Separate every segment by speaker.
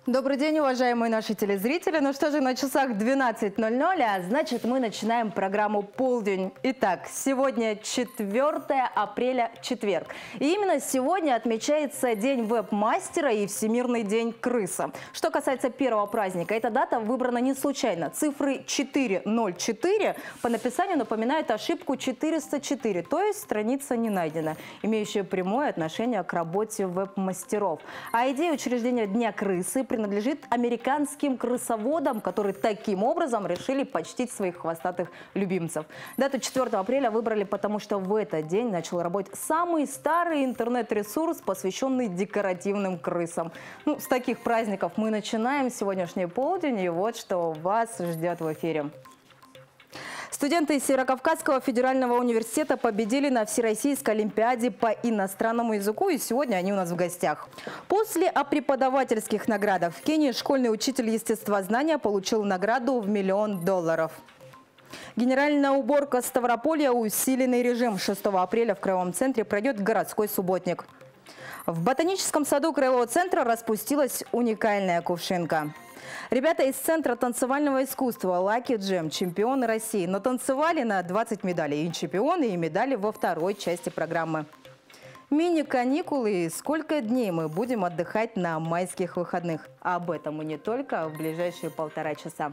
Speaker 1: Добрый день, уважаемые наши телезрители. Ну что же, на часах 12:00, а значит, мы начинаем программу «Полдень». Итак, сегодня 4 апреля, четверг. И именно сегодня отмечается День веб-мастера и Всемирный день крыса. Что касается первого праздника, эта дата выбрана не случайно. Цифры 404 по написанию напоминают ошибку 404, то есть страница не найдена, имеющая прямое отношение к работе веб-мастеров. А идея учреждения Дня крысы принадлежит американским крысоводам, которые таким образом решили почтить своих хвостатых любимцев. Дату 4 апреля выбрали, потому что в этот день начал работать самый старый интернет-ресурс, посвященный декоративным крысам. Ну, с таких праздников мы начинаем сегодняшний полдень, и вот что вас ждет в эфире. Студенты Северокавказского федерального университета победили на Всероссийской олимпиаде по иностранному языку, и сегодня они у нас в гостях. После о преподавательских наградах в Кении школьный учитель естествознания получил награду в $1 миллион. Генеральная уборка Ставрополья, усиленный режим. 6 апреля в Краевом центре пройдет городской субботник. В ботаническом саду Краевого центра распустилась уникальная кувшинка. Ребята из Центра танцевального искусства Lucky Jam, чемпионы России, натанцевали на 20 медалей. И чемпионы, и медали во второй части программы. Мини-каникулы и сколько дней мы будем отдыхать на майских выходных. Об этом и не только в ближайшие 1,5 часа.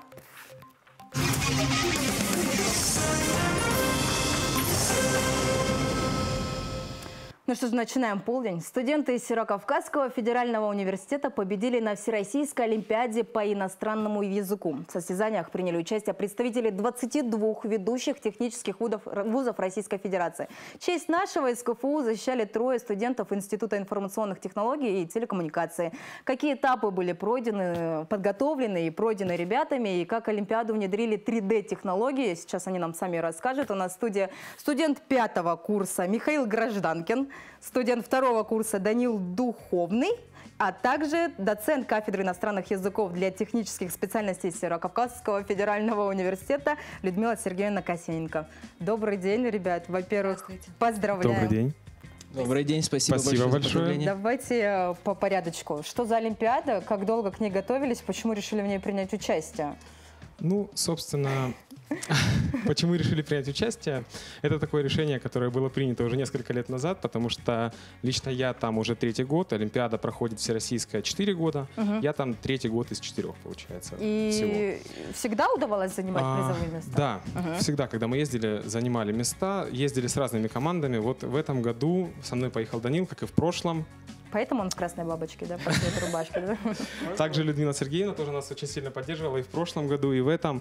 Speaker 1: Ну что же, начинаем полдень. Студенты из Северокавказского федерального университета победили на Всероссийской олимпиаде по иностранному языку. В состязаниях приняли участие представители 22 ведущих технических вузов Российской Федерации. Честь нашего СКФУ защищали 3 студентов Института информационных технологий и телекоммуникации. Какие этапы были пройдены, подготовлены и пройдены ребятами, и как олимпиаду внедрили 3D-технологии, сейчас они нам сами расскажут. У нас в студии студент 5-го курса Михаил Гражданкин, студент 2-го курса Данил Духовный, а также доцент кафедры иностранных языков для технических специальностей Северокавказского федерального университета Людмила Сергеевна Косененко. Добрый день, ребят. Во-первых, поздравляю.
Speaker 2: Добрый день. Добрый день, спасибо большое.
Speaker 1: Давайте по порядочку. Что за олимпиада? Как долго к ней готовились? Почему решили в ней принять участие?
Speaker 2: Ну, собственно, почему решили принять участие? Это такое решение, которое было принято уже несколько лет назад, потому что лично я там уже 3-й год, олимпиада проходит всероссийская 4 года, я там 3-й год из 4, получается.
Speaker 1: И
Speaker 2: всего.
Speaker 1: Всегда удавалось занимать призовые места?
Speaker 2: Да, всегда, когда мы ездили, занимали места, ездили с разными командами. Вот в этом году со мной поехал Данил, как и в прошлом.
Speaker 1: Поэтому он в красной бабочке, да, по цвету рубашки, да?
Speaker 2: Также Людмила Сергеевна тоже нас очень сильно поддерживала и в прошлом году, и в этом.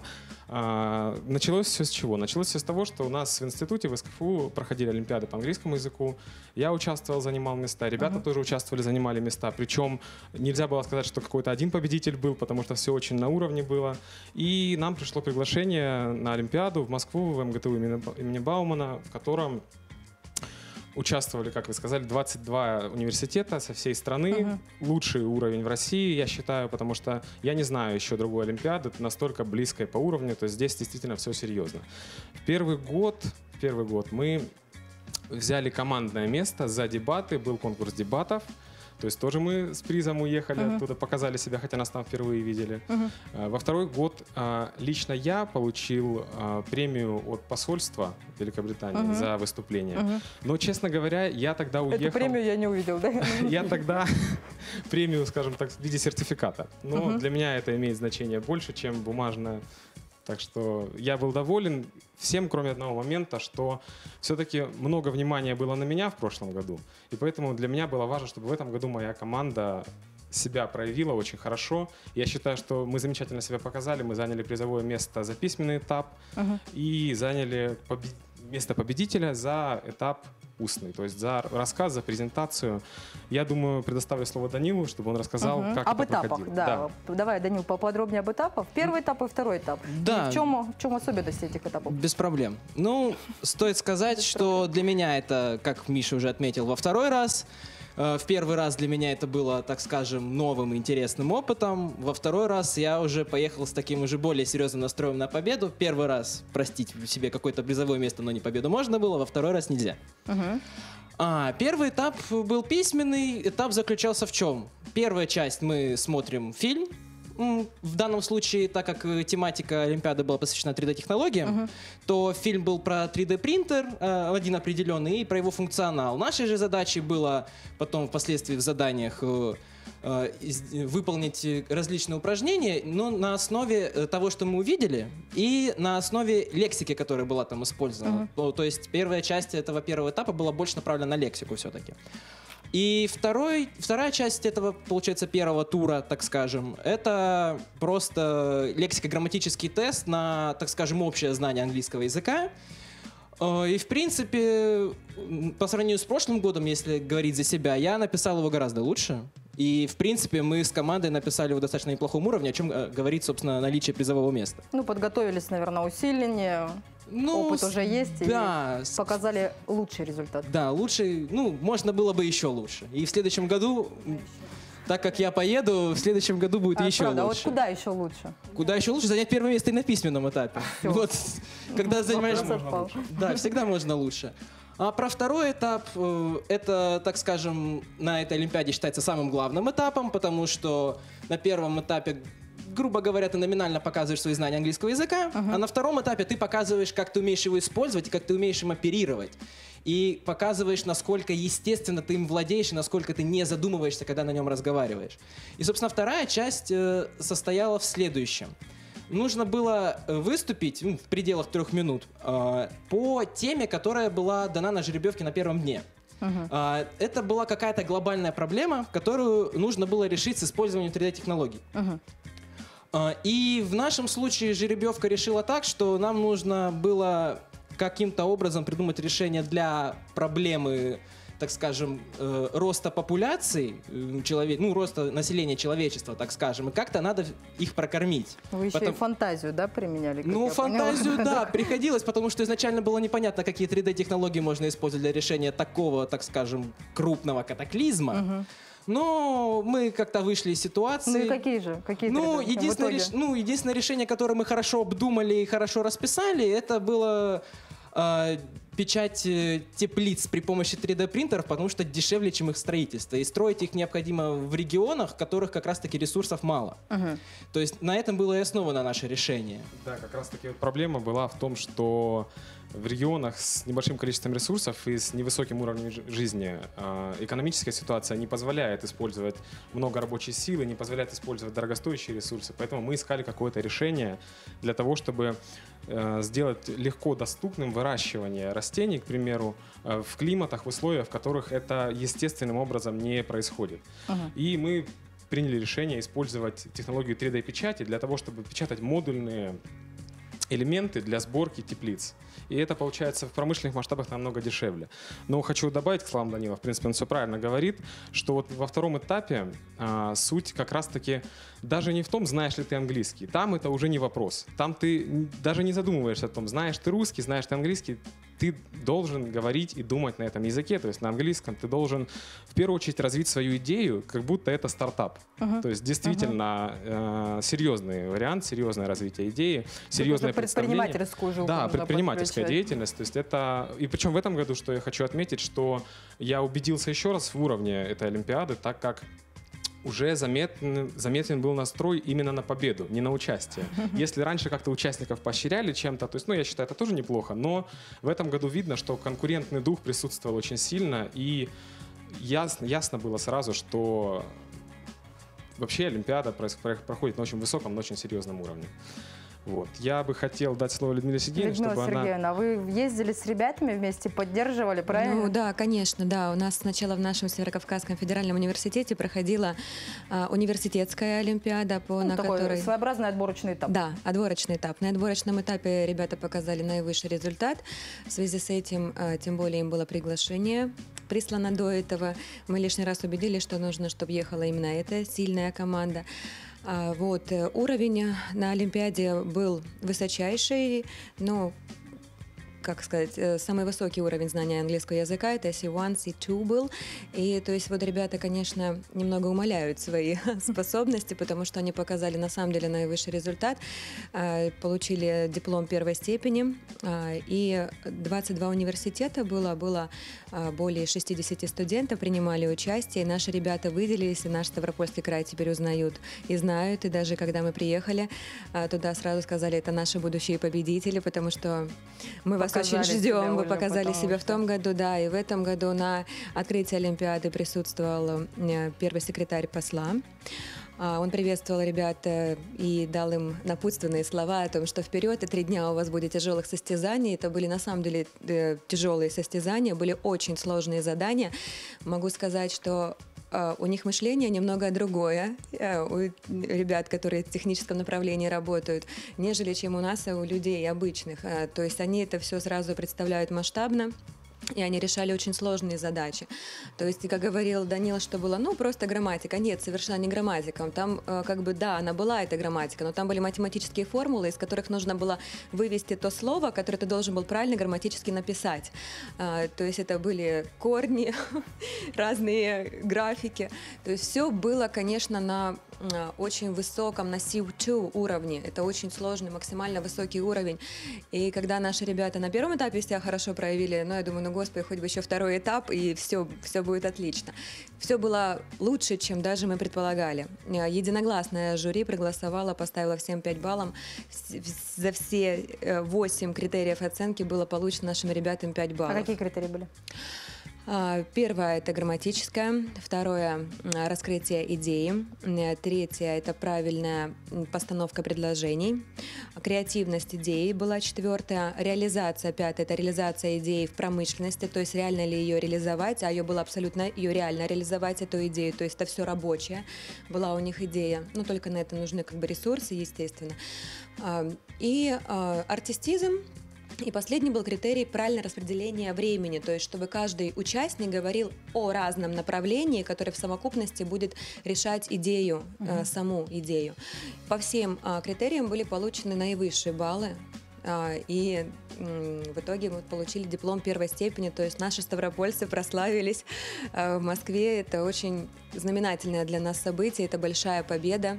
Speaker 2: Началось все с чего? Началось все с того, что у нас в институте, в СКФУ проходили олимпиады по английскому языку. Я участвовал, занимал места, ребята тоже участвовали, занимали места. Причем нельзя было сказать, что какой-то один победитель был, потому что все очень на уровне было. И нам пришло приглашение на олимпиаду в Москву, в МГТУ имени Баумана, в котором участвовали, как вы сказали, 22 университета со всей страны. Лучший уровень в России, я считаю, потому что я не знаю еще другой олимпиады, настолько близкой по уровню, то есть здесь действительно все серьезно. В первый год мы взяли командное место за дебаты, был конкурс дебатов. То есть тоже мы с призом уехали оттуда, показали себя, хотя нас там впервые видели. Во второй год лично я получил премию от посольства Великобритании за выступление. Но, честно говоря, я тогда уехал...
Speaker 1: Эту премию я не увидел, да?
Speaker 2: Я тогда премию, скажем так, в виде сертификата. Но для меня это имеет значение больше, чем бумажная. Так что я был доволен всем, кроме одного момента, что все-таки много внимания было на меня в прошлом году. И поэтому для меня было важно, чтобы в этом году моя команда себя проявила очень хорошо. Я считаю, что мы замечательно себя показали. Мы заняли призовое место за письменный этап и заняли место победителя за этап устный, то есть за рассказ, за презентацию. Я думаю, предоставлю слово Данилу, чтобы он рассказал, как
Speaker 1: об
Speaker 2: это
Speaker 1: этапах,
Speaker 2: проходило.
Speaker 1: да. Давай, Данил, поподробнее об этапах. Первый этап и второй этап.
Speaker 3: Да.
Speaker 1: И в чем особенность этих этапов?
Speaker 3: Без проблем. Ну, стоит сказать, что для меня это, как Миша уже отметил, во второй раз. В первый раз для меня это было, так скажем, новым интересным опытом. Во второй раз я уже поехал с таким уже более серьезным настроем на победу. Первый раз простить себе какое-то призовое место, но не победу можно было, во второй раз нельзя. Первый этап был письменный. Этап заключался в чем? Первая часть — мы смотрим фильм. В данном случае, так как тематика Олимпиады была посвящена 3D-технологиям, то фильм был про 3D-принтер один определенный и про его функционал. Нашей же задачей было потом впоследствии в заданиях выполнить различные упражнения, но на основе того, что мы увидели, и на основе лексики, которая была там использована. То есть первая часть этого первого этапа была больше направлена на лексику все-таки. И вторая часть этого, получается, первого тура, так скажем, это просто лексико-грамматический тест на, так скажем, общее знание английского языка. И, в принципе, по сравнению с прошлым годом, если говорить за себя, я написал его гораздо лучше. И, в принципе, мы с командой написали его достаточно неплохом уровне, о чем говорит, собственно, наличие призового места.
Speaker 1: Ну, подготовились, наверное, усиленнее. Опыт уже есть,
Speaker 3: да,
Speaker 1: и показали лучший результат.
Speaker 3: Да, лучший, можно было бы еще лучше. И в следующем году, так как я поеду, в следующем году будет еще
Speaker 1: правда,
Speaker 3: лучше.
Speaker 1: А вот куда еще лучше?
Speaker 3: Куда еще лучше? Занять первое место и на письменном этапе.
Speaker 1: Всё.
Speaker 3: Вот, когда занимаешь...
Speaker 1: Совпал.
Speaker 3: Да, всегда можно лучше. А про второй этап, это, так скажем, на этой Олимпиаде считается самым главным этапом, потому что на первом этапе, грубо говоря, ты номинально показываешь свои знания английского языка, а на втором этапе ты показываешь, как ты умеешь его использовать и как ты умеешь им оперировать. И показываешь, насколько естественно ты им владеешь и насколько ты не задумываешься, когда на нем разговариваешь. И, собственно, вторая часть состояла в следующем. Нужно было выступить в пределах 3 минут по теме, которая была дана на жеребьевке на первом дне. Это была какая-то глобальная проблема, которую нужно было решить с использованием 3D-технологий. И в нашем случае жеребьевка решила так, что нам нужно было каким-то образом придумать решение для проблемы, так скажем, роста популяции, роста населения человечества, так скажем, и как-то надо их прокормить.
Speaker 1: Вы еще и фантазию, да, применяли?
Speaker 3: Фантазию, да, приходилось, потому что изначально было непонятно, какие 3D-технологии можно использовать для решения такого, так скажем, крупного катаклизма. Но мы как-то вышли из ситуации.
Speaker 1: Ну и какие же?
Speaker 3: Единственное решение, которое мы хорошо обдумали и хорошо расписали, это было печать теплиц при помощи 3D-принтеров, потому что дешевле, чем их строительство. И строить их необходимо в регионах, в которых как раз-таки ресурсов мало. То есть на этом было и основано наше решение.
Speaker 2: Да, как раз-таки проблема была в том, что в регионах с небольшим количеством ресурсов и с невысоким уровнем жизни экономическая ситуация не позволяет использовать много рабочей силы, не позволяет использовать дорогостоящие ресурсы. Поэтому мы искали какое-то решение для того, чтобы сделать легко доступным выращивание растений, к примеру, в климатах, в условиях, в которых это естественным образом не происходит. И мы приняли решение использовать технологию 3D-печати для того, чтобы печатать модульные элементы для сборки теплиц. И это получается в промышленных масштабах намного дешевле. Но хочу добавить к словам Данила, в принципе, он все правильно говорит, что вот во втором этапе суть как раз-таки даже не в том, знаешь ли ты английский. Там это уже не вопрос. Там ты даже не задумываешься о том, знаешь ты русский, знаешь ты английский. Ты должен говорить и думать на этом языке, то есть на английском. Ты должен в первую очередь развить свою идею, как будто это стартап. То есть действительно серьезный вариант, серьезное развитие идеи, серьезное представление.
Speaker 1: Предпринимательскую уже.
Speaker 2: Да, предпринимательская деятельность. То есть это... И причем в этом году, что я хочу отметить, что я убедился еще раз в уровне этой Олимпиады, так как уже заметен был настрой именно на победу, не на участие. Если раньше как-то участников поощряли чем-то, то есть, я считаю, это тоже неплохо, но в этом году видно, что конкурентный дух присутствовал очень сильно, и ясно было сразу, что вообще Олимпиада проходит на очень высоком, на очень серьезном уровне. Вот. Я бы хотел дать слово Людмиле Сергеевне, чтобы
Speaker 1: Сергеевна, вы ездили с ребятами вместе, поддерживали, правильно?
Speaker 4: Ну да, конечно, да. У нас сначала в нашем Северокавказском федеральном университете проходила университетская олимпиада, на
Speaker 1: такой
Speaker 4: которой...
Speaker 1: своеобразный отборочный этап.
Speaker 4: Да, отборочный этап. На отборочном этапе ребята показали наивысший результат. В связи с этим, тем более, им было приглашение прислано до этого. Мы лишний раз убедились, что нужно, чтобы ехала именно эта сильная команда. Уровень на Олимпиаде был высочайший, но как сказать, самый высокий уровень знания английского языка, это C1, C2 был. И то есть вот ребята, конечно, немного умаляют свои способности, потому что они показали на самом деле наивысший результат, получили диплом первой степени, и 22 университета было более 60 студентов принимали участие, и наши ребята выделились, и наш Ставропольский край теперь узнают и знают, и даже когда мы приехали туда, сразу сказали, это наши будущие победители, потому что мы вас очень ждем, вы показали себя в том году, да, и в этом году на открытии Олимпиады присутствовал первый секретарь посла. Он приветствовал ребят и дал им напутственные слова о том, что вперед, и 3 дня у вас будет тяжелых состязаний. Это были на самом деле тяжелые состязания, были очень сложные задания. Могу сказать, что у них мышление немного другое, у ребят, которые в техническом направлении работают, нежели чем у нас, у людей обычных. То есть они это все сразу представляют масштабно. И они решали очень сложные задачи. То есть, как говорил Данил, что было, просто грамматика. Нет, совершенно не грамматика. Там, да, она была, эта грамматика, но там были математические формулы, из которых нужно было вывести то слово, которое ты должен был правильно грамматически написать. То есть, это были корни, разные графики. То есть, все было, конечно, на очень высоком, на C2 уровне. Это очень сложный, максимально высокий уровень. И когда наши ребята на первом этапе себя хорошо проявили, я думаю, господи, хоть бы еще второй этап, и все будет отлично. Все было лучше, чем даже мы предполагали. Единогласное жюри проголосовало, поставило всем 5 баллов. За все 8 критериев оценки было получено нашим ребятам 5 баллов.
Speaker 1: А какие критерии были?
Speaker 4: Первое – это грамматическое, второе – раскрытие идеи, третье – это правильная постановка предложений, креативность идеи была четвертая, реализация пятая – это реализация идеи в промышленности, то есть реально ли ее реализовать, а ее было абсолютно, ее реально реализовать, эту идею, то есть это все рабочее, была у них идея, но только на это нужны ресурсы, естественно. И артистизм. И последний был критерий правильное распределение времени, то есть чтобы каждый участник говорил о разном направлении, которое в совокупности будет решать идею, саму идею. По всем критериям были получены наивысшие баллы, и в итоге мы получили диплом первой степени, то есть наши ставропольцы прославились в Москве. Это очень знаменательное для нас событие, это большая победа.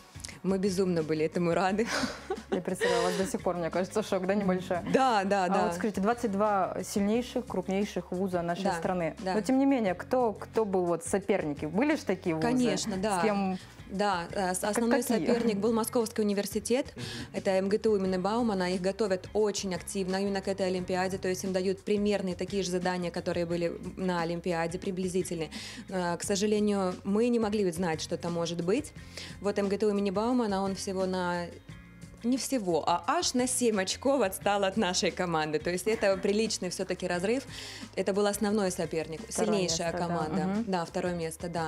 Speaker 4: Мы безумно были этому рады.
Speaker 1: Я представляю, у вас до сих пор, мне кажется, шок, да, небольшой?
Speaker 4: Да.
Speaker 1: Вот скажите, 22 сильнейших, крупнейших вуза нашей страны.
Speaker 4: Да.
Speaker 1: Но тем не менее, кто был соперники? Были же такие вузы?
Speaker 4: Конечно, да.
Speaker 1: С кем...
Speaker 4: Да, основной соперник был Московский университет, это МГТУ имени Баумана, их готовят очень активно именно к этой Олимпиаде, то есть им дают примерные такие же задания, которые были на Олимпиаде, приблизительные. К сожалению, мы не могли знать, что это может быть. Вот МГТУ имени Баумана, он всего на... Не всего, а аж на 7 очков отстал от нашей команды. То есть это приличный все-таки разрыв. Это был основной соперник, сильнейшая команда. Да, 2 место, да.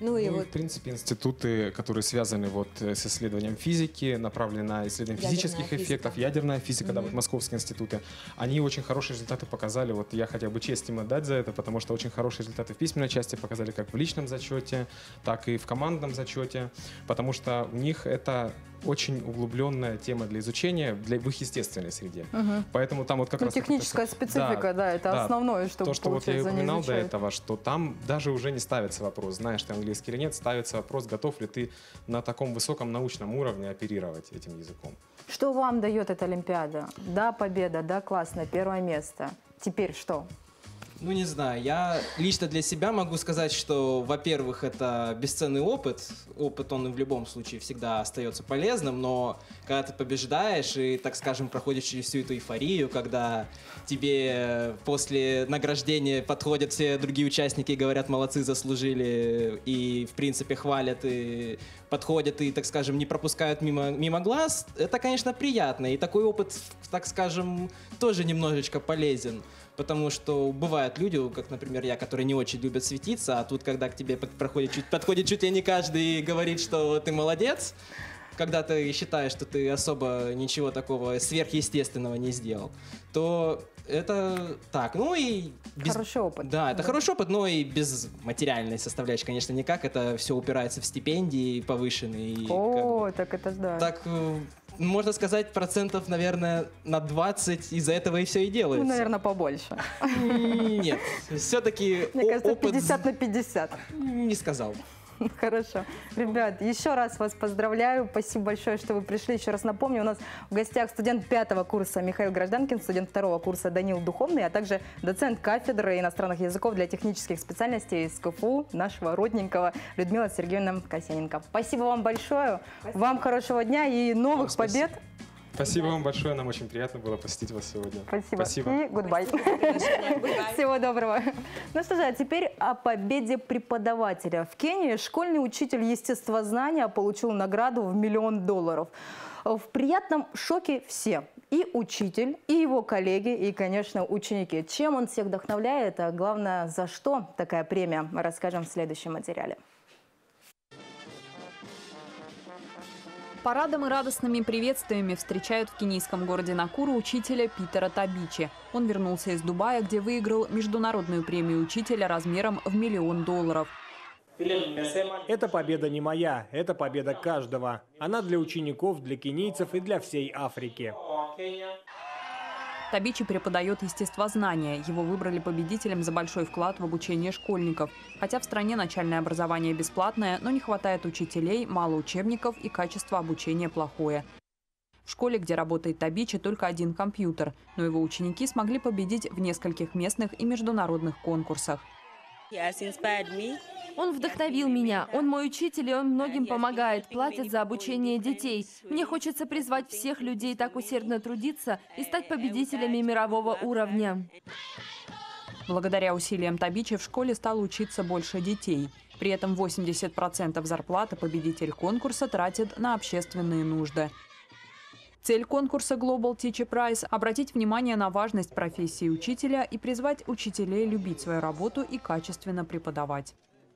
Speaker 2: В принципе, институты, которые связаны с исследованием физики, направлены на исследование физических эффектов, ядерная физика, московские институты, они очень хорошие результаты показали. Я хотел бы честь им отдать за это, потому что очень хорошие результаты в письменной части показали как в личном зачете, так и в командном зачете, потому что у них это очень углубленная тема для изучения в их естественной среде. Поэтому там как раз...
Speaker 1: Техническая специфика, это основное, что
Speaker 2: то, что я упоминал до этого, что там даже уже не ставится вопрос, знаешь ты английский или нет, ставится вопрос, готов ли ты на таком высоком научном уровне оперировать этим языком.
Speaker 1: Что вам дает эта Олимпиада? Да, победа, да, классно, 1 место. Теперь что?
Speaker 3: Не знаю, я лично для себя могу сказать, что, во-первых, это бесценный опыт. Опыт, он в любом случае всегда остается полезным, но когда ты побеждаешь и, так скажем, проходишь через всю эту эйфорию, когда тебе после награждения подходят все другие участники и говорят, молодцы, заслужили, и, в принципе, хвалят, и подходят, и, так скажем, не пропускают мимо глаз, это, конечно, приятно, и такой опыт, так скажем, тоже немножечко полезен. Потому что бывают люди, как, например, я, которые не очень любят светиться, а тут, когда к тебе подходит чуть ли не каждый и говорит, что ты молодец, когда ты считаешь, что ты особо ничего такого сверхъестественного не сделал, то это так.
Speaker 1: Хороший опыт.
Speaker 3: Да, это хороший опыт, но и без материальной составляющей, конечно, никак. Это все упирается в стипендии повышенные.
Speaker 1: Так это ж да.
Speaker 3: Так, можно сказать, процентов, наверное, на 20 из-за этого и все и делается.
Speaker 1: Ну, наверное, побольше.
Speaker 3: Нет, все-таки
Speaker 1: Мне кажется,
Speaker 3: опыт
Speaker 1: 50 на 50.
Speaker 3: не сказал.
Speaker 1: Хорошо. Ребят, еще раз вас поздравляю. Спасибо большое, что вы пришли. Еще раз напомню, у нас в гостях студент 5-го курса Михаил Гражданкин, студент 2-го курса Данил Духовный, а также доцент кафедры иностранных языков для технических специальностей из КФУ нашего родненького Людмила Сергеевна Касяненко. Спасибо вам большое. Спасибо. Вам хорошего дня и новых побед.
Speaker 2: Спасибо вам большое, нам очень приятно было посетить вас сегодня.
Speaker 1: Спасибо. И гудбай. Всего доброго. Ну что же, а теперь о победе преподавателя. В Кении школьный учитель естествознания получил награду в $1 миллион. В приятном шоке все. И учитель, и его коллеги, и, конечно, ученики. Чем он всех вдохновляет, а главное, за что такая премия, мы расскажем в следующем материале.
Speaker 5: Парадом и радостными приветствиями встречают в кенийском городе Накуру учителя Питера Табичи. Он вернулся из Дубая, где выиграл международную премию учителя размером в $1 миллион.
Speaker 6: Эта победа не моя, это победа каждого. Она для учеников, для кенийцев и для всей Африки.
Speaker 5: Табичи преподает естествознание. Его выбрали победителем за большой вклад в обучение школьников. Хотя в стране начальное образование бесплатное, но не хватает учителей, мало учебников и качество обучения плохое. В школе, где работает Табичи, только один компьютер, но его ученики смогли победить в нескольких местных и международных конкурсах.
Speaker 7: Он вдохновил меня. Он мой учитель, и он многим помогает, платит за обучение детей. Мне хочется призвать всех людей так усердно трудиться и стать победителями мирового уровня.
Speaker 5: Благодаря усилиям Табичи в школе стало учиться больше детей. При этом 80% зарплаты победитель конкурса тратит на общественные нужды. Цель конкурса Global Teacher Prize – обратить внимание на важность профессии учителя и призвать учителей любить свою работу и качественно преподавать.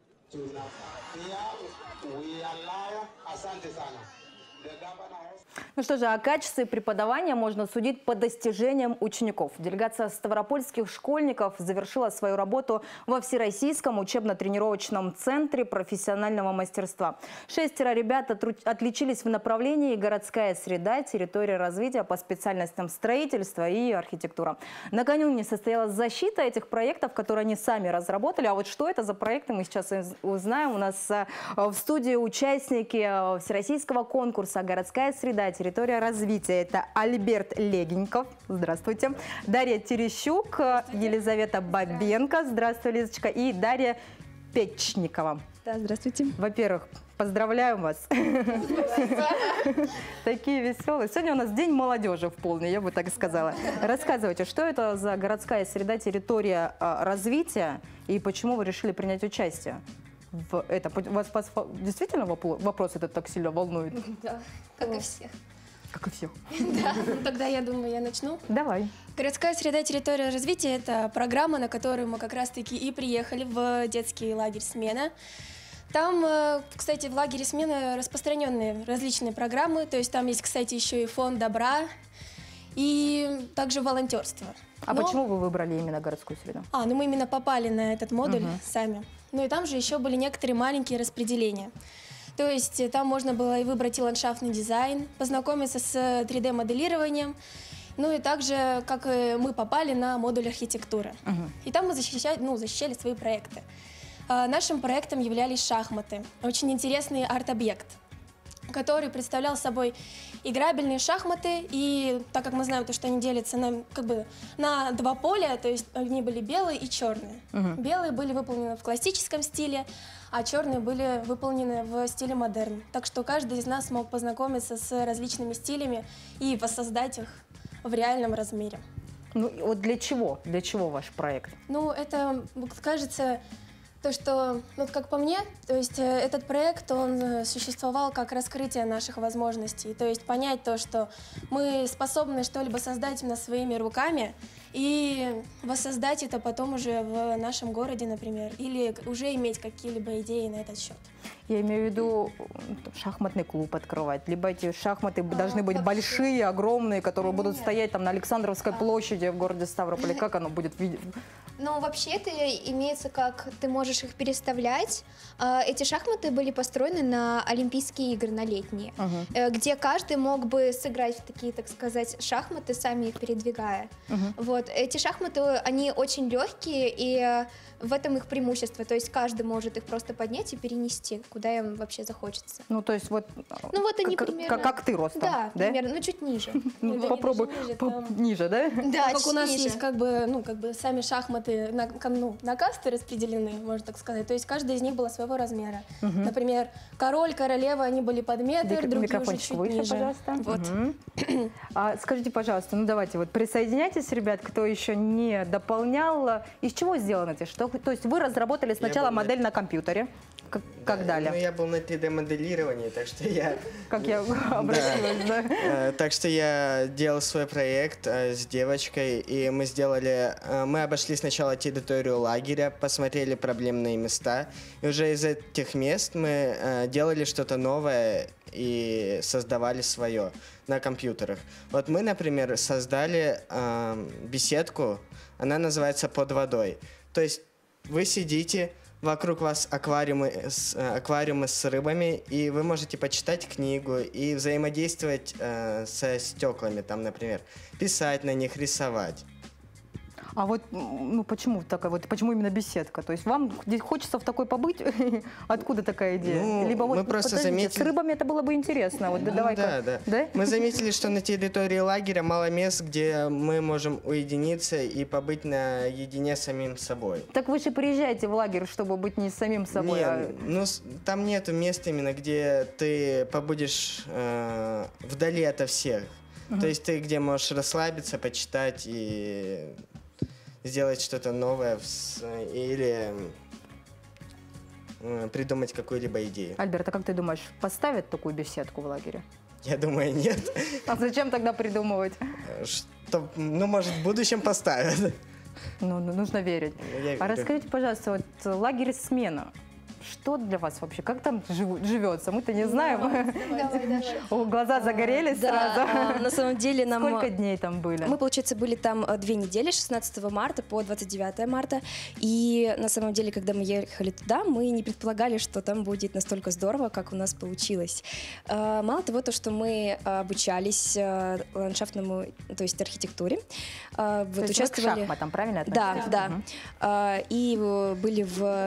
Speaker 1: Ну что же, о качестве преподавания можно судить по достижениям учеников. Делегация ставропольских школьников завершила свою работу во Всероссийском учебно-тренировочном центре профессионального мастерства. 6 ребят отличились в направлении городская среда, территория развития по специальностям строительства и архитектура. Накануне состоялась защита этих проектов, которые они сами разработали. А вот что это за проекты, мы сейчас узнаем. У нас в студии участники всероссийского конкурса «Городская среда, территория развития». Это Альберт Легеньков. Здравствуйте. Дарья Терещук, Елизавета Бабенко. Здравствуй, Лизочка. И Дарья Печникова.
Speaker 8: Да, здравствуйте.
Speaker 1: Во-первых, поздравляю вас. Такие веселые. Сегодня у нас день молодежи в полный, я бы так сказала. Рассказывайте, что это за городская среда, территория развития и почему вы решили принять участие в этом? Вас действительно вопрос этот так сильно волнует?
Speaker 8: Да, как и всех.
Speaker 1: Как и всех.
Speaker 8: Да, ну тогда я думаю, я начну.
Speaker 1: Давай.
Speaker 8: Городская среда, территория развития – это программа, на которую мы как раз-таки и приехали в детский лагерь «Смена». Там, кстати, в лагере «Смена» распространенные различные программы, то есть там есть, кстати, еще и фонд добра и также волонтерство.
Speaker 1: А почему вы выбрали именно городскую среду?
Speaker 8: Ну мы именно попали на этот модуль сами. Ну и там же еще были некоторые маленькие распределения. То есть там можно было и выбрать и ландшафтный дизайн, познакомиться с 3D-моделированием. Ну и также, как и мы попали на модуль архитектуры. И там мы защищали свои проекты. Нашим проектом являлись шахматы. Очень интересный арт-объект, который представлял собой играбельные шахматы. И так как мы знаем, что они делятся на 2 поля, то есть они были белые и черные. Белые были выполнены в классическом стиле, а черные были выполнены в стиле модерн. Так что каждый из нас мог познакомиться с различными стилями и воссоздать их в реальном размере.
Speaker 1: Ну вот для чего? Для чего ваш проект?
Speaker 8: Ну это, кажется, то, что, как по мне, то есть этот проект, он существовал как раскрытие наших возможностей. То есть понять то, что мы способны что-либо создать именно своими руками и воссоздать это потом уже в нашем городе, например, или уже иметь какие-либо идеи на этот счет.
Speaker 1: Я имею в виду шахматный клуб открывать, либо эти шахматы должны быть большие, огромные, которые будут стоять там на Александровской площади в городе Ставрополе. Как оно будет
Speaker 9: Ну, вообще это имеется как ты можешь их переставлять. Эти шахматы были построены на Олимпийские игры, на летние, где каждый мог бы сыграть в такие, так сказать, шахматы, сами их передвигая. Вот. Эти шахматы, они очень легкие, и в этом их преимущество. То есть каждый может их просто поднять и перенести, куда им вообще захочется.
Speaker 1: Ну, то есть вот,
Speaker 9: Ну, вот они примерно...
Speaker 1: как ты ростом,
Speaker 9: Да, примерно, ну, чуть ниже.
Speaker 1: Ну, попробуй ниже, да?
Speaker 9: Да,
Speaker 8: Как у нас
Speaker 9: ниже.
Speaker 8: есть как бы сами шахматы на касты распределены, можно так сказать. То есть каждая из них была своего размера. Например, король, королева, они были под метр, другие уже
Speaker 1: Микрофончик
Speaker 8: чуть
Speaker 1: выше,
Speaker 8: ниже.
Speaker 1: пожалуйста.
Speaker 8: Вот.
Speaker 1: Скажите, пожалуйста, ну давайте вот присоединяйтесь, ребят, кто еще не дополнял. Из чего сделаны эти штуки? То есть вы разработали сначала модель на компьютере, как далее?
Speaker 10: Ну, я был на 3D-моделировании, так что я...
Speaker 1: Как я обратилась, да?
Speaker 10: Так что я делал свой проект с девочкой, и мы обошли сначала территорию лагеря, посмотрели проблемные места, и уже из этих мест мы делали что-то новое и создавали свое на компьютерах. Вот мы, например, создали беседку, она называется «Под водой». То есть вы сидите, вокруг вас аквариумы с рыбами, и вы можете почитать книгу и взаимодействовать со стеклами, там, например, писать на них, рисовать.
Speaker 1: А вот ну, почему такая вот, почему именно беседка? То есть вам хочется в такой побыть? Откуда такая идея?
Speaker 10: Ну,
Speaker 1: Либо вот,
Speaker 10: мы просто
Speaker 1: подождите,
Speaker 10: заметили...
Speaker 1: с рыбами это было бы интересно. Вот, давай-ка.
Speaker 10: Да. Мы заметили, что на территории лагеря мало мест, где мы можем уединиться и побыть наедине с самим собой.
Speaker 1: Так вы же приезжаете в лагерь, чтобы быть не самим собой.
Speaker 10: Нет, ну там нету места именно, где ты побудешь вдали ото всех. То есть ты где можешь расслабиться, почитать и сделать что-то новое или придумать какую-либо идею.
Speaker 1: Альберт, а как ты думаешь, поставят такую беседку в лагере?
Speaker 10: Я думаю, нет.
Speaker 1: А зачем тогда придумывать?
Speaker 10: Ну, может, в будущем поставят.
Speaker 1: Ну, нужно верить.
Speaker 10: Я
Speaker 1: А
Speaker 10: верю.
Speaker 1: расскажите, пожалуйста, вот лагерь смена. Что для вас вообще? Как там живется? Мы-то не знаем. О, глаза загорелись сразу.
Speaker 11: На самом деле нам...
Speaker 1: Сколько дней там были?
Speaker 11: Мы, получается, были там 2 недели, с 16 марта по 29 марта. И на самом деле, когда мы ехали туда, мы не предполагали, что там будет настолько здорово, как у нас получилось. Мало того, то, что мы обучались ландшафтному, то есть архитектуре.
Speaker 1: То есть
Speaker 11: участвовали...
Speaker 1: вы к шахматам, правильно относитесь?
Speaker 11: Да. И были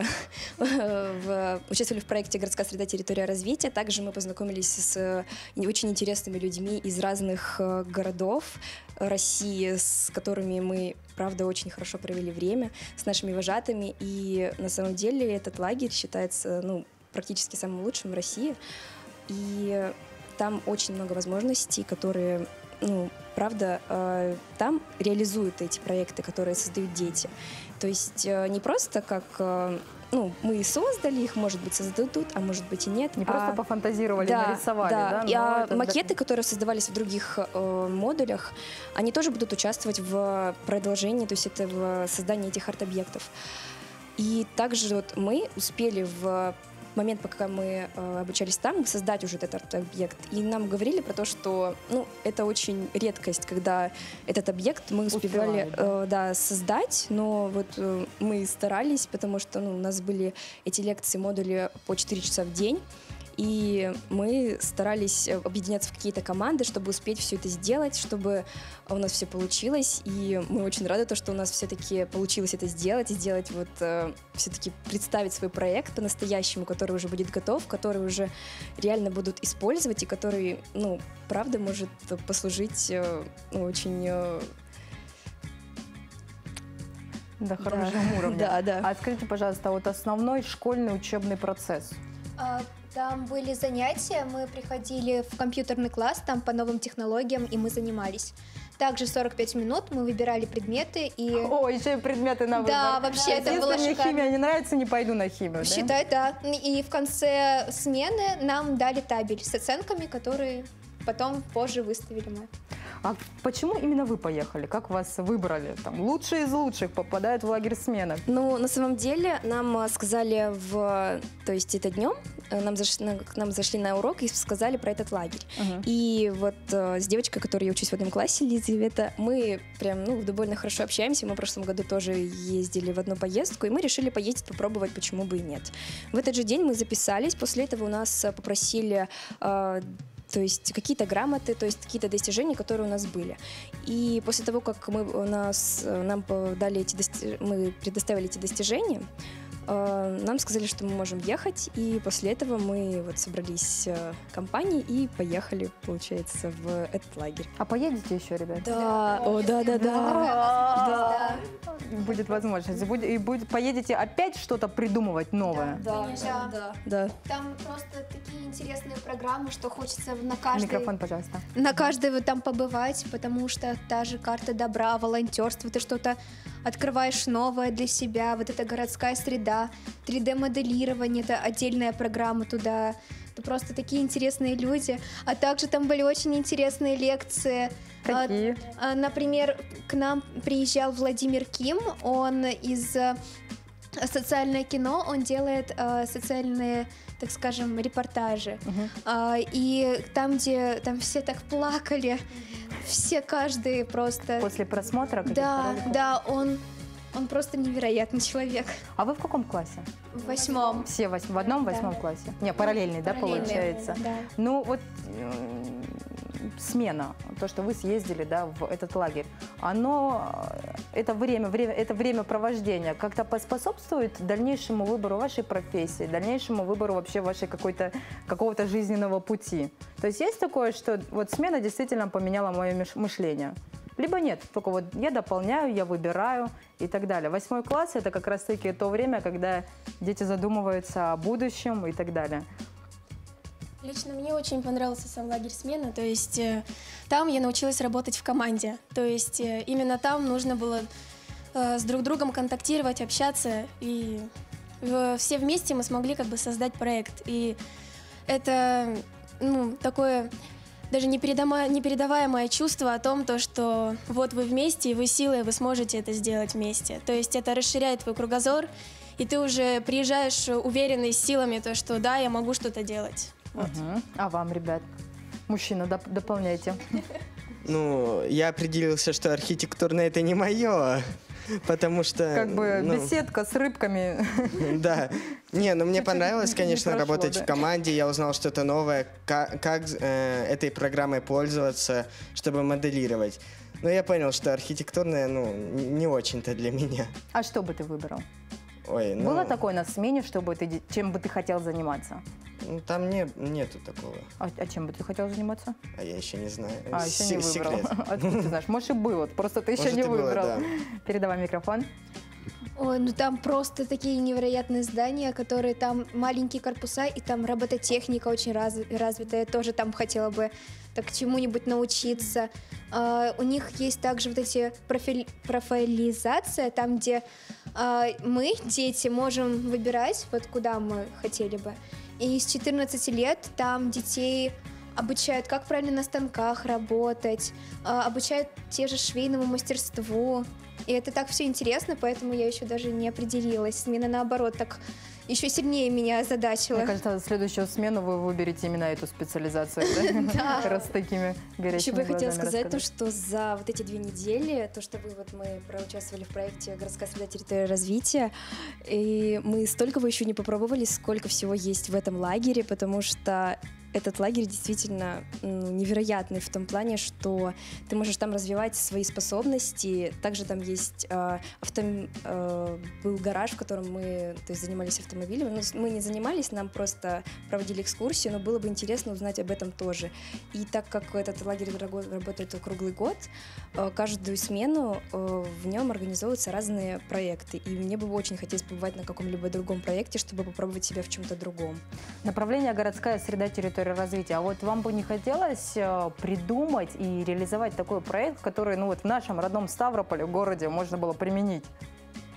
Speaker 11: участвовали в проекте «Городская среда. Территория развития». Также мы познакомились с очень интересными людьми из разных городов России, с которыми мы, правда, очень хорошо провели время, с нашими вожатыми. И на самом деле этот лагерь считается практически самым лучшим в России. И там очень много возможностей, которые, правда, там реализуют эти проекты, которые создают дети. То есть не просто как... мы создали их, может быть, создадут, а может быть и нет.
Speaker 1: Не просто пофантазировали, нарисовали, да?
Speaker 11: Да. Макеты, которые создавались в других модулях, они тоже будут участвовать в продолжении, то есть это в создании этих арт-объектов. И также вот мы успели в момент, пока мы обучались там, создать уже этот арт-объект. И нам говорили про то, что это очень редкость, когда этот объект мы успевали создать, но вот мы старались, потому что у нас были эти лекции, модули по 4 часа в день. И мы старались объединяться в какие-то команды, чтобы успеть все это сделать, чтобы у нас все получилось. И мы очень рады, что у нас все-таки получилось это сделать. И сделать все-таки представить свой проект по-настоящему, который уже будет готов, который уже реально будут использовать и который, правда, может послужить очень...
Speaker 1: Да, хорошему уровню.
Speaker 11: Да.
Speaker 1: А скажите, пожалуйста, вот основной школьный учебный процесс?
Speaker 9: Там были занятия, мы приходили в компьютерный класс, там по новым технологиям, и мы занимались. Также 45 минут мы выбирали предметы и...
Speaker 1: О, еще и предметы на выбор.
Speaker 9: Да, вообще это было
Speaker 1: Если мне
Speaker 9: шикарно.
Speaker 1: химия не нравится, не пойду на химию,
Speaker 9: Считай, да. И в конце смены нам дали табель с оценками, которые потом позже выставили мы.
Speaker 1: А почему именно вы поехали? Как вас выбрали? Там, лучшие из лучших попадают в лагерь смены.
Speaker 11: Ну, на самом деле, нам сказали то есть это днем, к нам зашли на урок и сказали про этот лагерь. И вот с девочкой, которой я учусь в одном классе, Елизавета, мы прям, довольно хорошо общаемся. Мы в прошлом году тоже ездили в одну поездку, и мы решили поездить, попробовать, почему бы и нет. В этот же день мы записались, после этого у нас попросили то есть какие-то грамоты, то есть какие-то достижения, которые у нас были. И после того, как мы предоставили эти достижения, нам сказали, что мы можем ехать, и после этого мы вот собрались компанией и поехали, получается, в этот лагерь.
Speaker 1: А поедете еще, ребят?
Speaker 11: Да, да.
Speaker 1: Будет возможность. Поедете опять что-то придумывать новое?
Speaker 11: Да.
Speaker 9: Там просто такие интересные программы, что хочется на каждой...
Speaker 1: Микрофон, пожалуйста.
Speaker 9: На каждой вот там побывать, потому что та же карта добра, волонтерство, ты что-то открываешь новое для себя, вот эта городская среда, 3D-моделирование, это отдельная программа туда, это просто такие интересные люди, а также там были очень интересные лекции.
Speaker 1: Какие?
Speaker 9: Например, к нам приезжал Владимир Ким, он из социальное кино, он делает социальные, так скажем, репортажи. И там все так плакали, каждый просто...
Speaker 1: После просмотра?
Speaker 9: Да, он просто невероятный человек.
Speaker 1: А вы в каком классе?
Speaker 9: В 8.
Speaker 1: Все в одном 8 классе? Не, параллельный, да, получается?
Speaker 9: Да.
Speaker 1: Ну вот смена, то, что вы съездили, да, в этот лагерь, это времяпровождение как-то поспособствует дальнейшему выбору вашей профессии, дальнейшему выбору вообще вашей какого-то жизненного пути? То есть есть такое, что вот смена действительно поменяла мое мышление? Либо нет, только вот я дополняю, я выбираю и так далее. 8 класс – это как раз-таки то время, когда дети задумываются о будущем и так далее.
Speaker 8: Лично мне очень понравился сам лагерь смена, то есть там я научилась работать в команде, то есть именно там нужно было с друг другом контактировать, общаться, и все вместе мы смогли как бы создать проект, и это такое даже непередаваемое чувство о том, что вот вы вместе, и вы силой, вы сможете это сделать вместе, то есть это расширяет твой кругозор, и ты уже приезжаешь уверенный силами, что да, я могу что-то делать. Вот.
Speaker 1: А вам, ребят? Мужчина, дополняйте.
Speaker 10: Я определился, что архитектурно это не мое, потому что...
Speaker 1: Как бы беседка с рыбками.
Speaker 10: Да. Мне понравилось, конечно, работать в команде. Я узнал что-то новое, как этой программой пользоваться, чтобы моделировать. Но я понял, что архитектурное, не очень-то для меня.
Speaker 1: А что бы ты выбрал?
Speaker 10: Ой,
Speaker 1: Было такое на смене, чем бы ты хотел заниматься?
Speaker 10: Там нету такого.
Speaker 1: А чем бы ты хотел заниматься?
Speaker 10: А я еще не знаю.
Speaker 1: Еще не выбрал.
Speaker 10: Секрет.
Speaker 1: Откуда ты знаешь? Может и было, просто ты еще не выбрал.
Speaker 10: Да.
Speaker 1: Передавай микрофон.
Speaker 9: Ой, там просто такие невероятные здания, которые там маленькие корпуса, и там робототехника очень развитая. Я тоже там хотела бы так чему-нибудь научиться. У них есть также вот эти профилизация, там, где мы, дети, можем выбирать, вот куда мы хотели бы. И с 14 лет там детей обучают, как правильно на станках работать, обучают те же швейному мастерству. И это так все интересно, поэтому я еще даже не определилась. Смена, наоборот, так еще сильнее меня озадачила.
Speaker 1: Мне кажется, в следующую смену вы выберете именно эту специализацию, да? Как раз с такими горячими
Speaker 11: Еще бы я хотела
Speaker 1: глазами
Speaker 11: сказать, что за вот эти 2 недели, мы проучаствовали в проекте «Городская среда, территория развития», и мы столько еще не попробовали, сколько всего есть в этом лагере, потому что этот лагерь действительно невероятный в том плане, что ты можешь там развивать свои способности. Также там есть был гараж, в котором мы занимались автомобилями. Мы не занимались, нам просто проводили экскурсию, но было бы интересно узнать об этом тоже. И так как этот лагерь работает круглый год, каждую смену в нем организовываются разные проекты. И мне бы очень хотелось побывать на каком-либо другом проекте, чтобы попробовать себя в чем-то другом.
Speaker 1: Направление «Городская среда, территория развития». А вот вам бы не хотелось придумать и реализовать такой проект, который в нашем родном Ставрополе, в городе, можно было применить?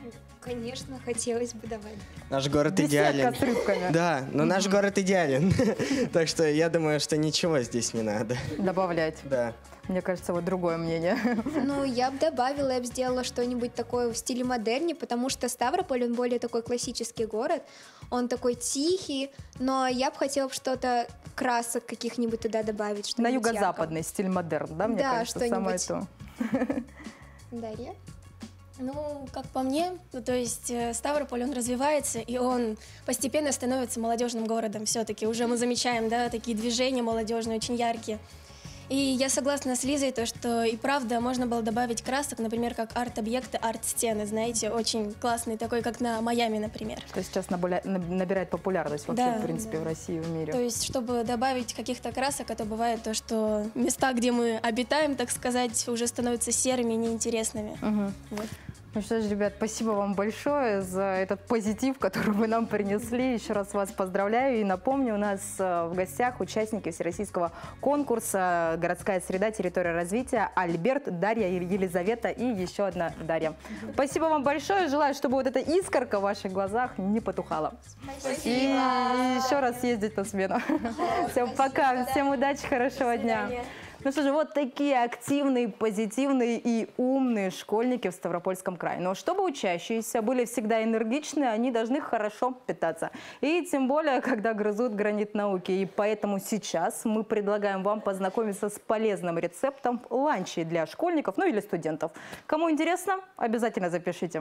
Speaker 9: конечно, хотелось бы давать.
Speaker 10: Наш город
Speaker 1: Десятка
Speaker 10: идеален.
Speaker 1: с рыбками.
Speaker 10: Да, но наш город идеален. Так что я думаю, что ничего здесь не надо.
Speaker 1: Добавлять.
Speaker 10: Да.
Speaker 1: Мне кажется, вот другое мнение.
Speaker 9: Ну, я бы добавила, я бы сделала что-нибудь такое в стиле модерни, потому что Ставрополь, он более такой классический город, он такой тихий, но я бы хотела что-то красок каких-нибудь туда добавить.
Speaker 1: На юго-западный стиль модерн, да, мне
Speaker 9: Да,
Speaker 1: кажется, самое
Speaker 9: что-нибудь.
Speaker 1: то.
Speaker 9: Дарья?
Speaker 8: Ну, как по мне, ну, то есть Ставрополь, он развивается, и он постепенно становится молодежным городом все-таки. Уже мы замечаем, да, такие движения молодежные, очень яркие. И я согласна с Лизой, то, что и правда можно было добавить красок, например, как арт-объекты, арт-стены, знаете, очень классный, такой, как на Майами, например.
Speaker 1: То есть сейчас набирает популярность вообще,
Speaker 8: Да,
Speaker 1: в принципе,
Speaker 8: да.
Speaker 1: в России и в мире.
Speaker 8: То есть, чтобы добавить каких-то красок, а то бывает то, что места, где мы обитаем, так сказать, уже становятся серыми и неинтересными. Вот.
Speaker 1: Ну что ж, ребят, спасибо вам большое за этот позитив, который вы нам принесли. Еще раз вас поздравляю. И напомню, у нас в гостях участники всероссийского конкурса «Городская среда. Территория развития» Альберт, Дарья, Елизавета и еще одна Дарья. Спасибо вам большое. Желаю, чтобы вот эта искорка в ваших глазах не потухала.
Speaker 9: Спасибо.
Speaker 1: И еще раз ездить на смену. Всем пока. Всем удачи, хорошего дня. Ну что же, вот такие активные, позитивные и умные школьники в Ставропольском крае. Но чтобы учащиеся были всегда энергичны, они должны хорошо питаться. И тем более, когда грызут гранит науки. И поэтому сейчас мы предлагаем вам познакомиться с полезным рецептом ланчей для школьников, ну или студентов. Кому интересно, обязательно запишите.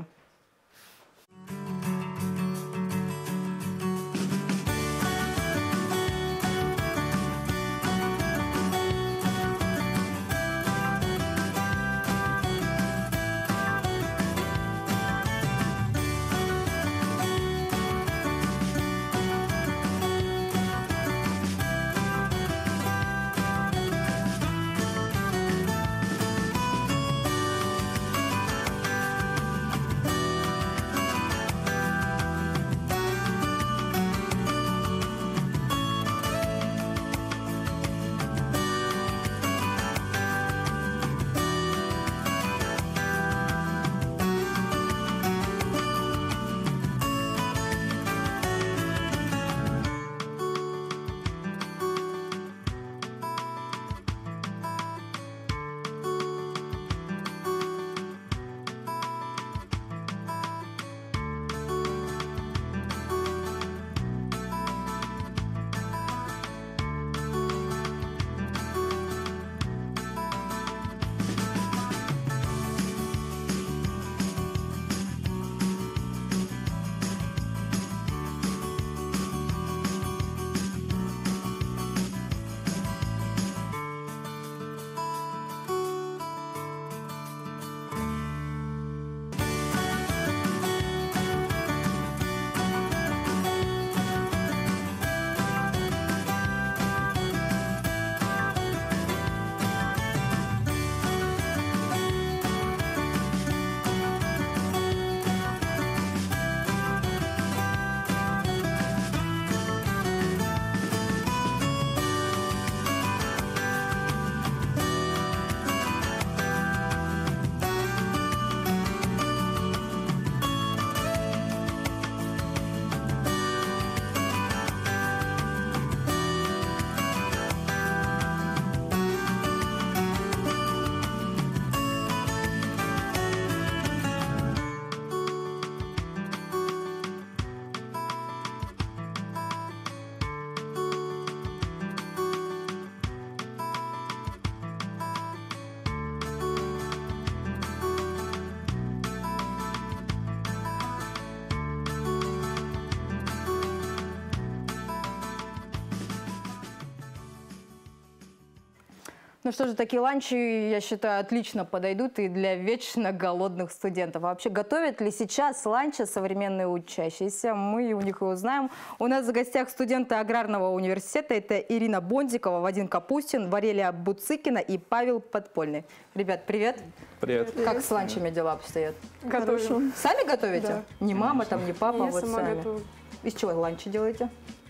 Speaker 1: Ну что же, такие ланчи, я считаю, отлично подойдут и для вечно голодных студентов. А вообще, готовят ли сейчас ланчи современные учащиеся? Мы у них и узнаем. У нас в гостях студенты Аграрного университета. Это Ирина Бондикова, Вадим Капустин, Варелия Буцыкина и Павел Подпольный. Ребят, привет.
Speaker 12: Привет.
Speaker 1: Как с ланчами дела обстоят?
Speaker 12: Хорошо.
Speaker 1: Сами готовите?
Speaker 12: Да.
Speaker 1: Не мама, там, не папа,
Speaker 12: Я
Speaker 1: вот
Speaker 12: сама
Speaker 1: сами.
Speaker 12: готовлю.
Speaker 1: Из чего ланчи делаете?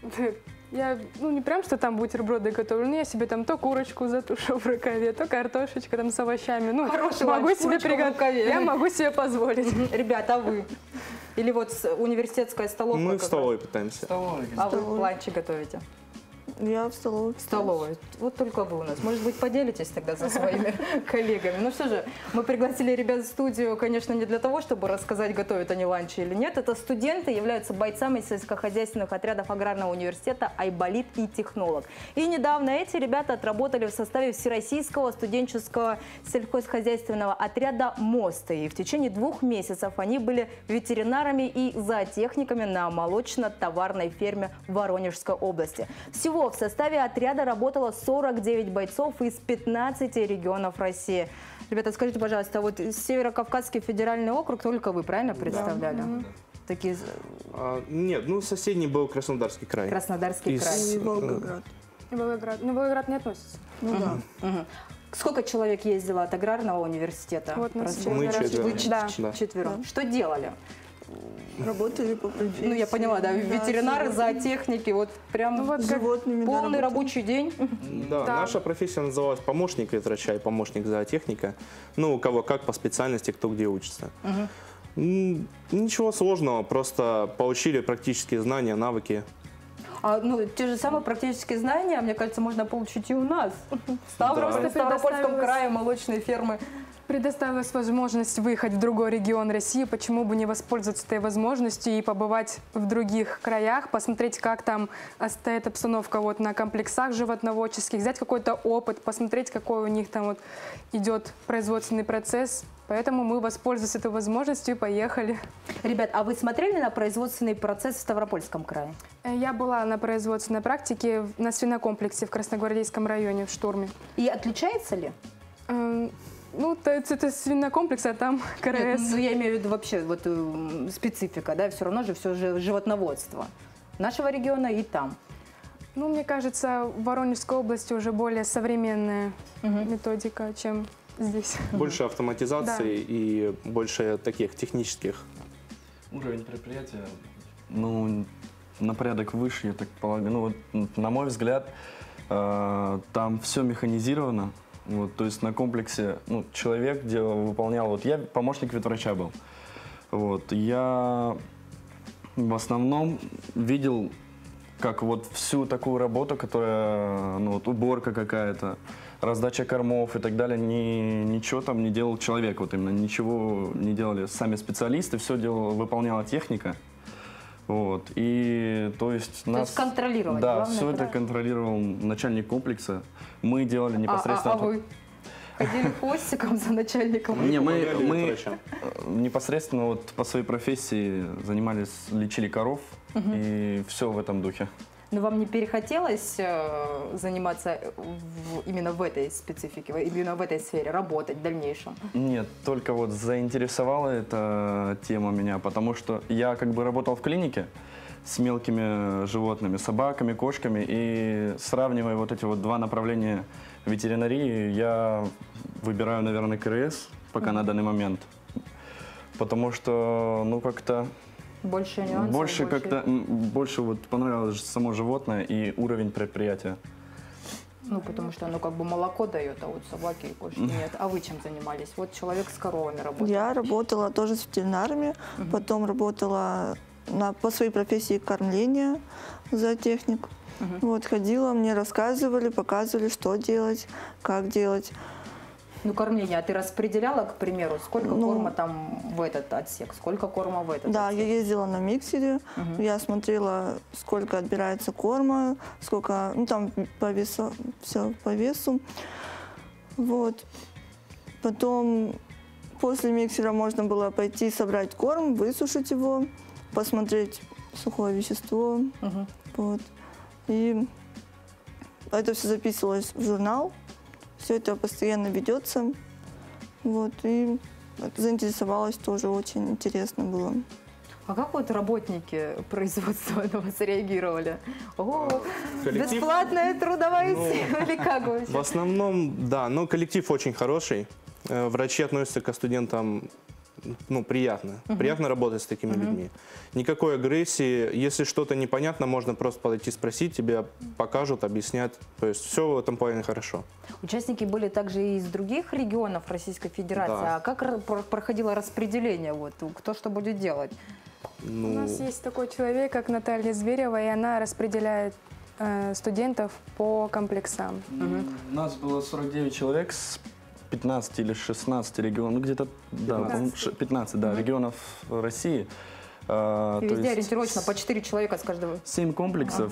Speaker 12: Я, не прям, что там бутерброды готовлю, но я себе там то курочку затушу в рукаве, то картошечка там с овощами.
Speaker 1: Хороший
Speaker 12: могу
Speaker 1: ланч,
Speaker 12: себе
Speaker 1: курочка в рукаве.
Speaker 12: Я могу себе позволить.
Speaker 1: Ребята, а вы? Или вот университетская столовка?
Speaker 13: Мы в столовой пытаемся.
Speaker 1: А вы ланчи готовите?
Speaker 14: Я в столовой.
Speaker 1: В столовой. Вот только вы у нас. Может быть, поделитесь тогда со своими коллегами. Ну что же, мы пригласили ребят в студию, конечно, не для того, чтобы рассказать, готовят они ланчи или нет. Это студенты, являются бойцами сельскохозяйственных отрядов аграрного университета «Айболит» и «Технолог». И недавно эти ребята отработали в составе Всероссийского студенческого сельхозхозяйственного отряда «Мост». И в течение 2 месяцев они были ветеринарами и зоотехниками на молочно-товарной ферме в Воронежской области. Всего в составе отряда работало 49 бойцов из 15 регионов России. Ребята, скажите, пожалуйста, вот Северо-Кавказский федеральный округ только вы, правильно, представляли?
Speaker 13: Да.
Speaker 1: Такие...
Speaker 13: Нет, ну соседний был Краснодарский край.
Speaker 1: Краснодарский край.
Speaker 14: И Волгоград.
Speaker 12: Волгоград. Ну, Волгоград не относится.
Speaker 14: Ну да.
Speaker 1: Сколько человек ездило от аграрного университета?
Speaker 12: Вот нас
Speaker 13: Мы
Speaker 1: четвером. Что делали?
Speaker 14: Работали по профессии.
Speaker 1: Ну, я поняла, да, ветеринары, зоотехники, вот прям полный рабочий день.
Speaker 13: Да, наша профессия называлась помощник ветврача и помощник зоотехника. Ну, у кого как по специальности, кто где учится. Ничего сложного, просто получили практические знания, навыки.
Speaker 1: Ну, те же самые практические знания, мне кажется, можно получить и у нас. В Ставропольском крае молочные фермы.
Speaker 12: Предоставилась возможность выехать в другой регион России. Почему бы не воспользоваться этой возможностью и побывать в других краях, посмотреть, как там стоит обстановка вот на комплексах животноводческих, взять какой-то опыт, посмотреть, какой у них там вот идет производственный процесс. Поэтому мы воспользовались этой возможностью и поехали.
Speaker 1: Ребят, а вы смотрели на производственный процесс в Ставропольском крае?
Speaker 12: Я была на производственной практике на свинокомплексе в Красногвардейском районе, в Штурме.
Speaker 1: И отличается ли?
Speaker 12: Ну, это свинокомплекс, а там КРС.
Speaker 1: Нет, ну, я имею в виду вообще вот специфика, да, все равно же все же животноводство нашего региона и там.
Speaker 12: Ну, мне кажется, в Воронежской области уже более современная методика, чем здесь.
Speaker 13: Больше автоматизации и больше таких технических.
Speaker 15: Уровень предприятия, ну, на порядок выше, я так полагаю. Ну, вот, на мой взгляд, там все механизировано. Вот, то есть на комплексе человек выполнял, вот я помощник ветврача был, вот, я в основном видел, как вот всю такую работу, которая, ну, вот, уборка какая-то, раздача кормов и так далее, ничего там не делал человек, вот именно ничего не делали сами специалисты, все выполняла техника. Вот, и то есть нас...
Speaker 1: То есть контролировать.
Speaker 15: Да,
Speaker 1: главное,
Speaker 15: все это контролировал начальник комплекса. Мы делали непосредственно...
Speaker 1: А вы ходили хвостиком за начальником?
Speaker 15: Не, мы непосредственно вот по своей профессии занимались, лечили коров и все в этом духе.
Speaker 1: Но вам не перехотелось заниматься именно в этой специфике, именно в этой сфере, работать в дальнейшем?
Speaker 15: Нет, только вот заинтересовала эта тема меня, потому что я как бы работал в клинике с мелкими животными, собаками, кошками, и сравнивая вот эти вот 2 направления ветеринарии, я выбираю, наверное, КРС пока на данный момент, потому что, ну, как-то...
Speaker 1: Больше нюансов?
Speaker 15: Больше вот понравилось само животное и уровень предприятия.
Speaker 1: Ну, потому что оно как бы молоко дает, а вот собаки и кошки нет. А вы чем занимались? Вот человек с коровами работал.
Speaker 14: Я работала тоже с ветеринарами, потом работала по своей профессии кормления, зоотехник. Вот, ходила, мне рассказывали, показывали, что делать, как делать.
Speaker 1: Ну, кормление. А ты распределяла, к примеру, сколько корма там в этот отсек, сколько корма в этот
Speaker 14: Да,
Speaker 1: отсек?
Speaker 14: я ездила на миксере, я смотрела, сколько отбирается корма, сколько, ну, там по весу, все по весу. Вот. Потом после миксера можно было пойти собрать корм, высушить его, посмотреть сухое вещество. Вот. И это все записывалось в журнал. Все это постоянно ведется. Вот, и заинтересовалась тоже, очень интересно было.
Speaker 1: А как вот работники производства на вас реагировали? О, бесплатная трудовая сила или как вообще?
Speaker 13: В основном, да, но коллектив очень хороший. Врачи относятся к студентам, ну, приятно. Приятно работать с такими людьми. Никакой агрессии. Если что-то непонятно, можно просто подойти спросить, тебе покажут, объяснят. То есть все в этом плане хорошо.
Speaker 1: Участники были также и из других регионов Российской Федерации.
Speaker 13: Да.
Speaker 1: А как проходило распределение? Вот, кто что будет делать?
Speaker 12: У нас есть такой человек, как Наталья Зверева, и она распределяет студентов по комплексам.
Speaker 15: У нас было 49 человек с 15 или 16 регионов, ну где-то, да, 15 регионов России.
Speaker 1: И везде ориентировочно по 4 человека с каждого.
Speaker 15: 7 комплексов,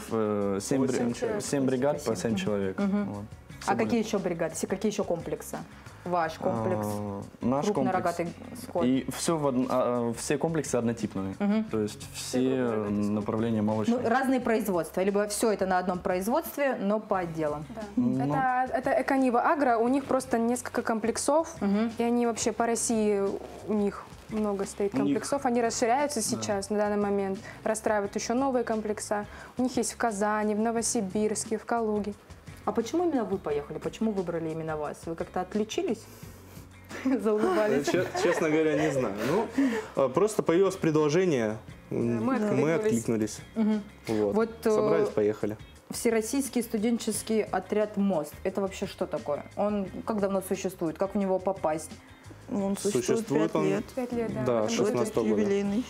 Speaker 15: 7 бригад по 7 человек. Вот.
Speaker 1: А какие еще бригады, какие еще комплексы? Ваш комплекс,
Speaker 15: наш
Speaker 1: крупнорогатый скот.
Speaker 15: И все комплексы однотипные, то есть все направления молочные.
Speaker 1: Ну, разные производства, либо все это на одном производстве, но по отделам.
Speaker 12: Да. Это Эконива Агро, у них просто несколько комплексов, и они вообще по России, у них много стоит комплексов, они расширяются сейчас, на данный момент, расстраивают еще новые комплекса. У них есть в Казани, в Новосибирске, в Калуге.
Speaker 1: А почему именно вы поехали? Почему выбрали именно вас? Вы как-то отличились? Заулыбались?
Speaker 13: Честно говоря, не знаю. Ну, просто появилось предложение, мы откликнулись. Вот. Собрались, поехали.
Speaker 1: Всероссийский студенческий отряд «Мост». Это вообще что такое? Он как давно существует? Как в него попасть?
Speaker 14: Он существует 5 лет.
Speaker 12: 5 лет, да.
Speaker 13: Да, 16 года.
Speaker 14: Юбилейный.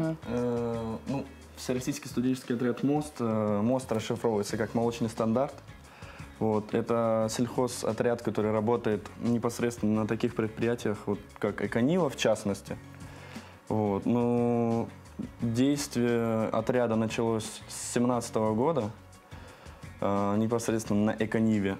Speaker 15: Ну, Всероссийский студенческий отряд «Мост». «Мост» расшифровывается как молочный стандарт. Вот. Это сельхозотряд, который работает непосредственно на таких предприятиях, вот, как Эконива в частности. Вот. Ну, действие отряда началось с 2017 года, непосредственно на Экониве.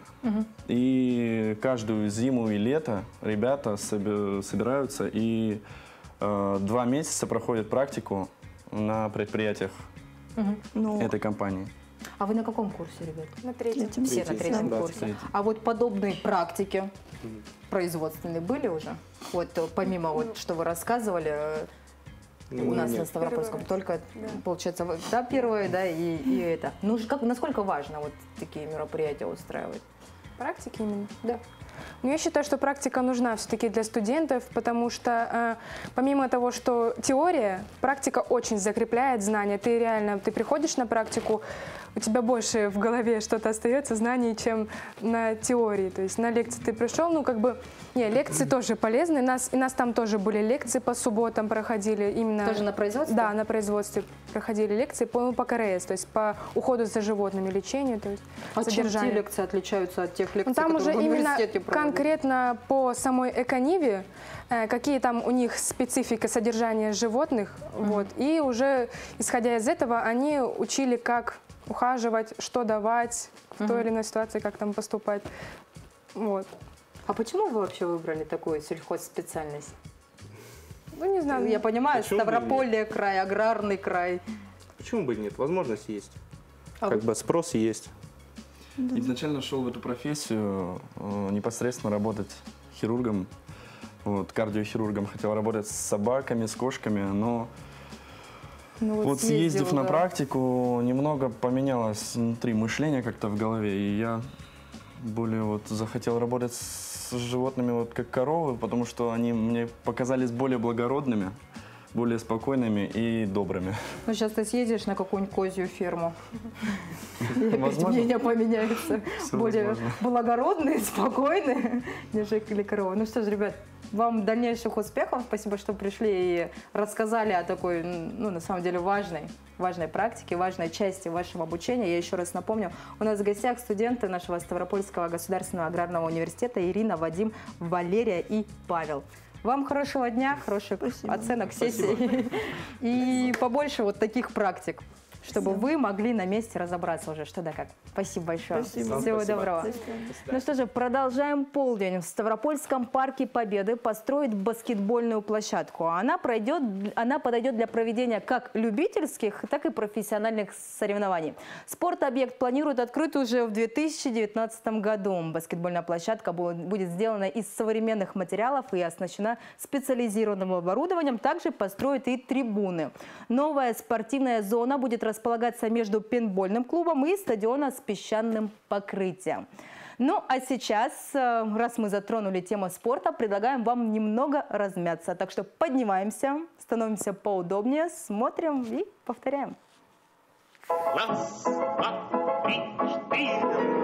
Speaker 15: И каждую зиму и лето ребята собираются и 2 месяца проходят практику на предприятиях этой компании.
Speaker 1: А вы на каком курсе, ребят?
Speaker 12: На 3-м.
Speaker 1: Все на 3-м курсе. А вот подобные практики производственные были уже? Вот помимо вот, что вы рассказывали, у нас на Ставропольском только, получается, да, первое, да, и это. Ну, насколько важно вот такие мероприятия устраивать?
Speaker 12: Практики именно?
Speaker 1: Да.
Speaker 12: Ну, я считаю, что практика нужна все-таки для студентов, потому что помимо того, что теория, практика очень закрепляет знания. Ты приходишь на практику, у тебя больше в голове что-то остается, знаний, чем на теории. То есть на лекции ты пришел, ну как бы, лекции тоже полезны. И нас там тоже были лекции по субботам проходили. Именно,
Speaker 1: тоже на производстве?
Speaker 12: Да, на производстве проходили лекции по КРС, то есть по уходу за животными, лечению, то есть
Speaker 1: содержанию. Чем те лекции отличаются от тех лекций,
Speaker 12: там
Speaker 1: которые
Speaker 12: уже
Speaker 1: в университете
Speaker 12: именно
Speaker 1: проводят?
Speaker 12: Конкретно по самой Экониве, какие там у них специфика содержания животных, вот, и уже исходя из этого они учили, как ухаживать, что давать в той или иной ситуации, как там поступать. Вот.
Speaker 1: А почему вы вообще выбрали такую сельхозспециальность?
Speaker 12: Ну, не знаю.
Speaker 1: Я понимаю,
Speaker 13: почему
Speaker 1: Ставрополье край, аграрный край.
Speaker 13: Почему бы и нет? Возможность есть. Как бы спрос есть.
Speaker 15: Изначально шел в эту профессию непосредственно работать хирургом, вот, кардиохирургом. Хотел работать с собаками, с кошками, но вот съездив на практику, немного поменялось внутри мышление как-то в голове, и я более вот захотел работать с животными вот как коровы, потому что они мне показались более благородными, более спокойными и добрыми.
Speaker 1: Ну, сейчас ты съедешь на какую-нибудь козью ферму, и опять мнение поменяется. Более благородные, спокойные, нежели коровы. Ну что ж, ребят, вам дальнейших успехов. Спасибо, что пришли и рассказали о такой, ну, на самом деле, важной практике, важной части вашего обучения. Я еще раз напомню, у нас в гостях студенты нашего Ставропольского государственного аграрного университета Ирина, Вадим, Валерия и Павел. Вам хорошего дня, хороших оценок сессии и побольше вот таких практик, чтобы вы могли на месте разобраться уже, что да как. Спасибо большое.
Speaker 14: Спасибо.
Speaker 1: Всего доброго. Ну что же, продолжаем полдень. В Ставропольском парке Победы построят баскетбольную площадку. Она подойдет для проведения как любительских, так и профессиональных соревнований. Спортобъект планируют открыть уже в 2019 году. Баскетбольная площадка будет сделана из современных материалов и оснащена специализированным оборудованием. Также построят и трибуны. Новая спортивная зона будет располагаться между пейнтбольным клубом и стадионом с песчаным покрытием. Ну а сейчас, раз мы затронули тему спорта, предлагаем вам немного размяться. Так что поднимаемся, становимся поудобнее, смотрим и повторяем.
Speaker 16: Раз, два, три, четыре.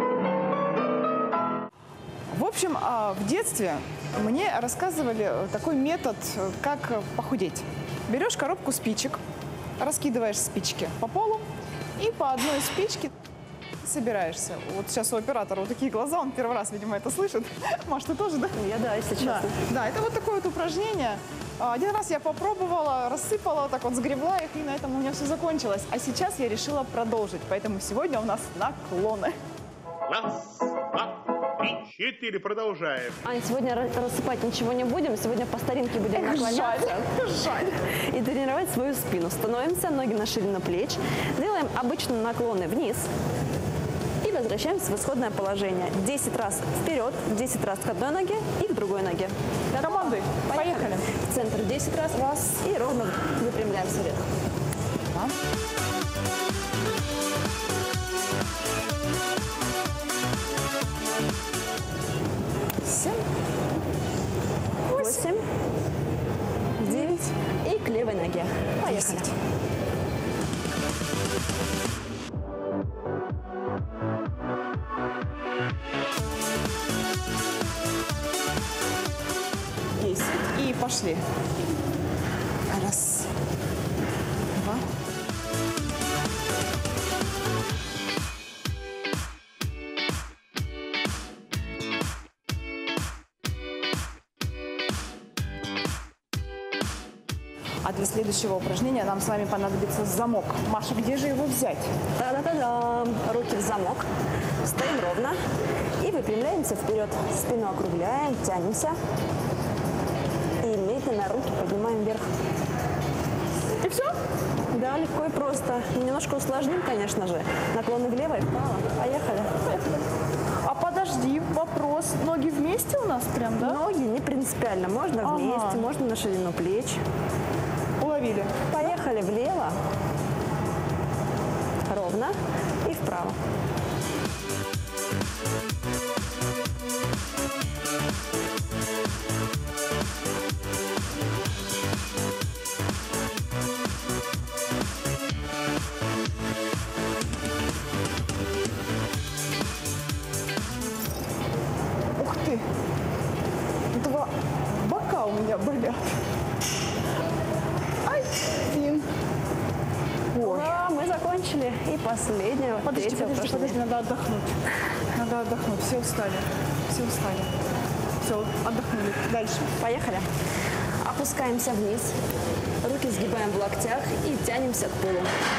Speaker 17: В общем, в детстве мне рассказывали такой метод, как похудеть. Берешь коробку спичек, раскидываешь спички по полу и по одной спичке собираешься. Вот сейчас у оператора вот такие глаза, он первый раз, видимо, это слышит. Маш, ты тоже, да?
Speaker 18: Я да, если честно.
Speaker 17: Да, это вот такое вот упражнение. Один раз я попробовала, рассыпала, так вот сгребла их, и на этом у меня все закончилось. А сейчас я решила продолжить, поэтому сегодня у нас наклоны.
Speaker 16: Раз, два, три, четыре. Продолжаем.
Speaker 18: Ань, сегодня рассыпать ничего не будем. Сегодня по старинке будем наклоняться.
Speaker 17: Жаль.
Speaker 18: И тренировать свою спину. Становимся, ноги на ширину плеч. Делаем обычные наклоны вниз. И возвращаемся в исходное положение. 10 раз вперед, 10 раз к одной ноге и к другой ноге.
Speaker 17: Командой. Поехали.
Speaker 18: В центр 10 раз. Раз. И ровно выпрямляемся вверх. 7, 8, 9 и к левой ноге. Поехали. 10.
Speaker 17: И пошли. Раз, два. А для следующего упражнения нам с вами понадобится замок. Маша, где же его взять?
Speaker 18: Та-да-да-дам! Руки в замок. Стоим ровно и выпрямляемся вперед. Спину округляем, тянемся. И медленно руки поднимаем вверх.
Speaker 17: И все?
Speaker 18: Да, легко и просто. Немножко усложним, конечно же. Наклоны влево и вправо. Поехали.
Speaker 17: А подожди, вопрос. Ноги вместе у нас прям, да?
Speaker 18: Ноги не принципиально. Можно вместе, можно на ширину плеч.
Speaker 17: Уловили.
Speaker 18: Поехали влево. Ровно и вправо.
Speaker 17: Ух ты! Два бока у меня болят. Один.
Speaker 18: Ура, мы закончили. И последнее, третье упражнение.
Speaker 17: Подожди, надо отдохнуть. Надо отдохнуть. Все устали. Все устали. Все, отдохнули. Дальше.
Speaker 18: Поехали. Опускаемся вниз. Руки сгибаем в локтях и тянемся к полу.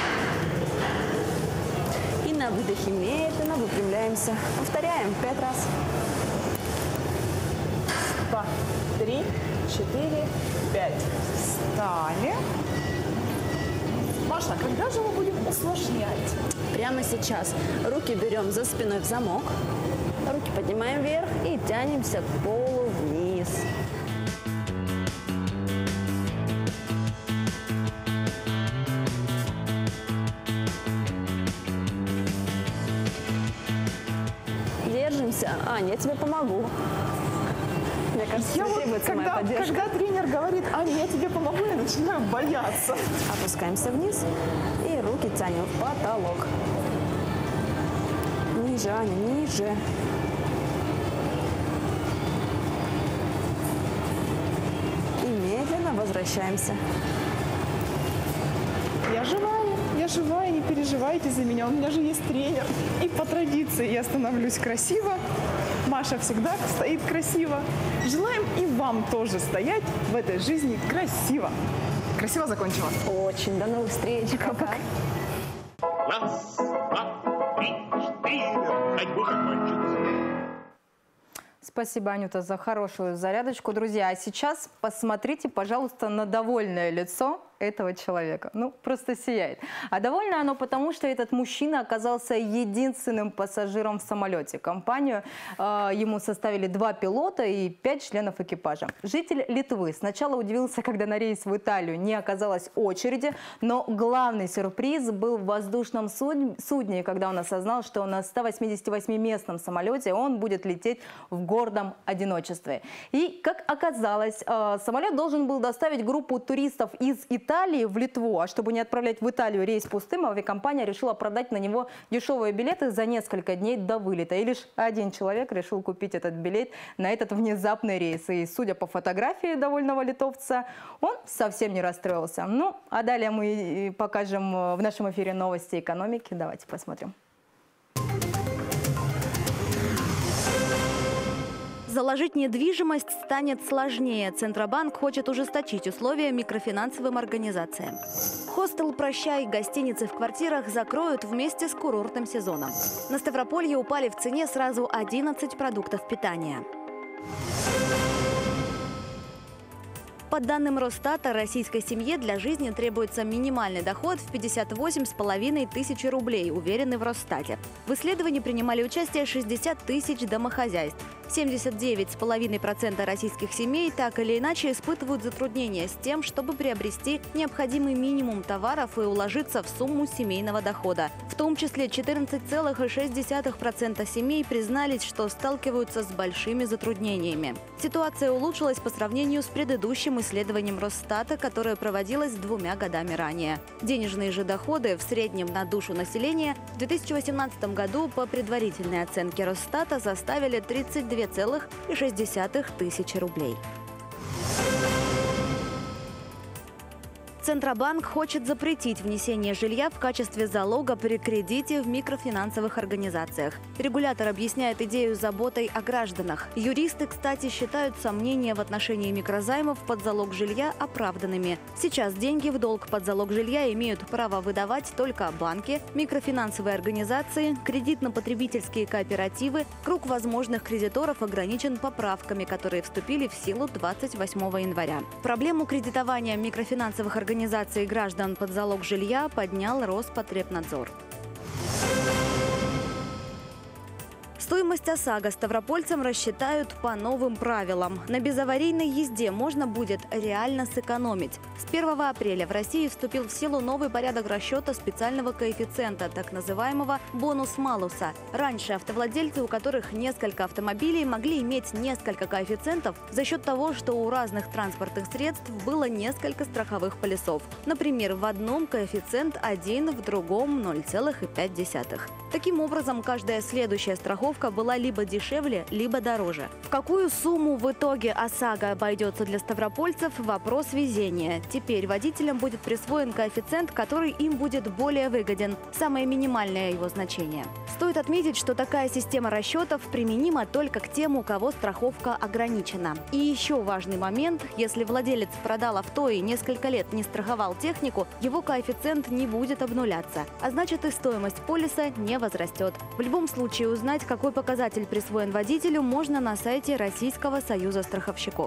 Speaker 18: И на выдохе медленно выпрямляемся. Повторяем 5 раз.
Speaker 17: 2, 3, 4, 5. Встали. Маша, когда же мы будем усложнять?
Speaker 18: Прямо сейчас. Руки берем за спиной в замок. Руки поднимаем вверх и тянемся к полу вниз. Держимся. Аня, я тебе помогу. Мне кажется,
Speaker 17: Я вот,
Speaker 18: требуется моя поддержка.
Speaker 17: когда тренер говорит, Аня, я тебе помогу, я начинаю бояться.
Speaker 18: Опускаемся вниз и руки тянем в потолок. Ниже, Аня, ниже. И медленно возвращаемся.
Speaker 17: Я живая, не переживайте за меня, у меня же есть тренер. И по традиции я становлюсь красиво. Маша всегда стоит красиво. Желаем и вам тоже стоять в этой жизни красиво. Красиво закончила?
Speaker 18: Очень. До новых встреч. Пока.
Speaker 16: Раз, два, три, четыре. Ходьбу закончится.
Speaker 1: Спасибо, Анюта, за хорошую зарядочку. Друзья, а сейчас посмотрите, пожалуйста, на довольное лицо этого человека. Ну, просто сияет. А довольно оно потому, что этот мужчина оказался единственным пассажиром в самолете. Компанию ему составили 2 пилота и 5 членов экипажа. Житель Литвы сначала удивился, когда на рейс в Италию не оказалось очереди, но главный сюрприз был в воздушном судне, когда он осознал, что на 188-местном самолете он будет лететь в гордом одиночестве. И, как оказалось, самолет должен был доставить группу туристов из Италии Италии в Литву. А чтобы не отправлять в Италию рейс пустым, авиакомпания решила продать на него дешевые билеты за несколько дней до вылета. И лишь один человек решил купить этот билет на этот внезапный рейс. И, судя по фотографии довольного литовца, он совсем не расстроился. Ну, а далее мы покажем в нашем эфире новости экономики. Давайте посмотрим.
Speaker 19: Заложить недвижимость станет сложнее. Центробанк хочет ужесточить условия микрофинансовым организациям. Хостел «Прощай», гостиницы в квартирах закроют вместе с курортным сезоном. На Ставрополье упали в цене сразу 11 продуктов питания. По данным Росстата, российской семье для жизни требуется минимальный доход в 58,5 тысяч рублей, уверены в Росстате. В исследовании принимали участие 60 тысяч домохозяйств. 79,5% российских семей так или иначе испытывают затруднения с тем, чтобы приобрести необходимый минимум товаров и уложиться в сумму семейного дохода. В том числе 14,6% семей признались, что сталкиваются с большими затруднениями. Ситуация улучшилась по сравнению с предыдущим исследованием Росстата, которое проводилось 2 годами ранее. Денежные же доходы в среднем на душу населения в 2018 году по предварительной оценке Росстата составили 32,6 тысячи рублей. Центробанк хочет запретить внесение жилья в качестве залога при кредите в микрофинансовых организациях. Регулятор объясняет идею заботой о гражданах. Юристы, кстати, считают сомнения в отношении микрозаймов под залог жилья оправданными. Сейчас деньги в долг под залог жилья имеют право выдавать только банки, микрофинансовые организации, кредитно-потребительские кооперативы. Круг возможных кредиторов ограничен поправками, которые вступили в силу 28 января. Проблему кредитования микрофинансовых организаций граждан под залог жилья поднял Роспотребнадзор. Стоимость ОСАГО ставропольцам рассчитают по новым правилам. На безаварийной езде можно будет реально сэкономить. С 1 апреля в России вступил в силу новый порядок расчета специального коэффициента, так называемого бонус-малуса. Раньше автовладельцы, у которых несколько автомобилей, могли иметь несколько коэффициентов за счет того, что у разных транспортных средств было несколько страховых полисов. Например, в одном коэффициент 1, в другом 0,5. Таким образом, каждая следующая страховка была либо дешевле, либо дороже. В какую сумму в итоге ОСАГО обойдется для ставропольцев – вопрос везения. Теперь водителям будет присвоен коэффициент, который им будет более выгоден. Самое минимальное его значение. Стоит отметить, что такая система расчетов применима только к тем, у кого страховка ограничена. И еще важный момент – если владелец продал авто и несколько лет не страховал технику, его коэффициент не будет обнуляться. А значит, и стоимость полиса не возрастет. В любом случае узнать, какой показатель присвоен водителю, можно на сайте Российского союза страховщиков.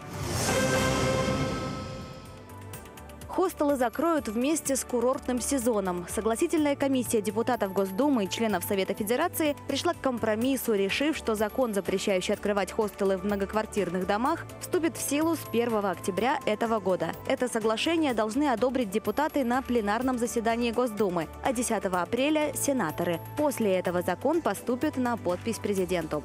Speaker 19: Хостелы закроют вместе с курортным сезоном. Согласительная комиссия депутатов Госдумы и членов Совета Федерации пришла к компромиссу, решив, что закон, запрещающий открывать хостелы в многоквартирных домах, вступит в силу с 1 октября этого года. Это соглашение должны одобрить депутаты на пленарном заседании Госдумы, а 10 апреля – сенаторы. После этого закон поступит на подпись президенту.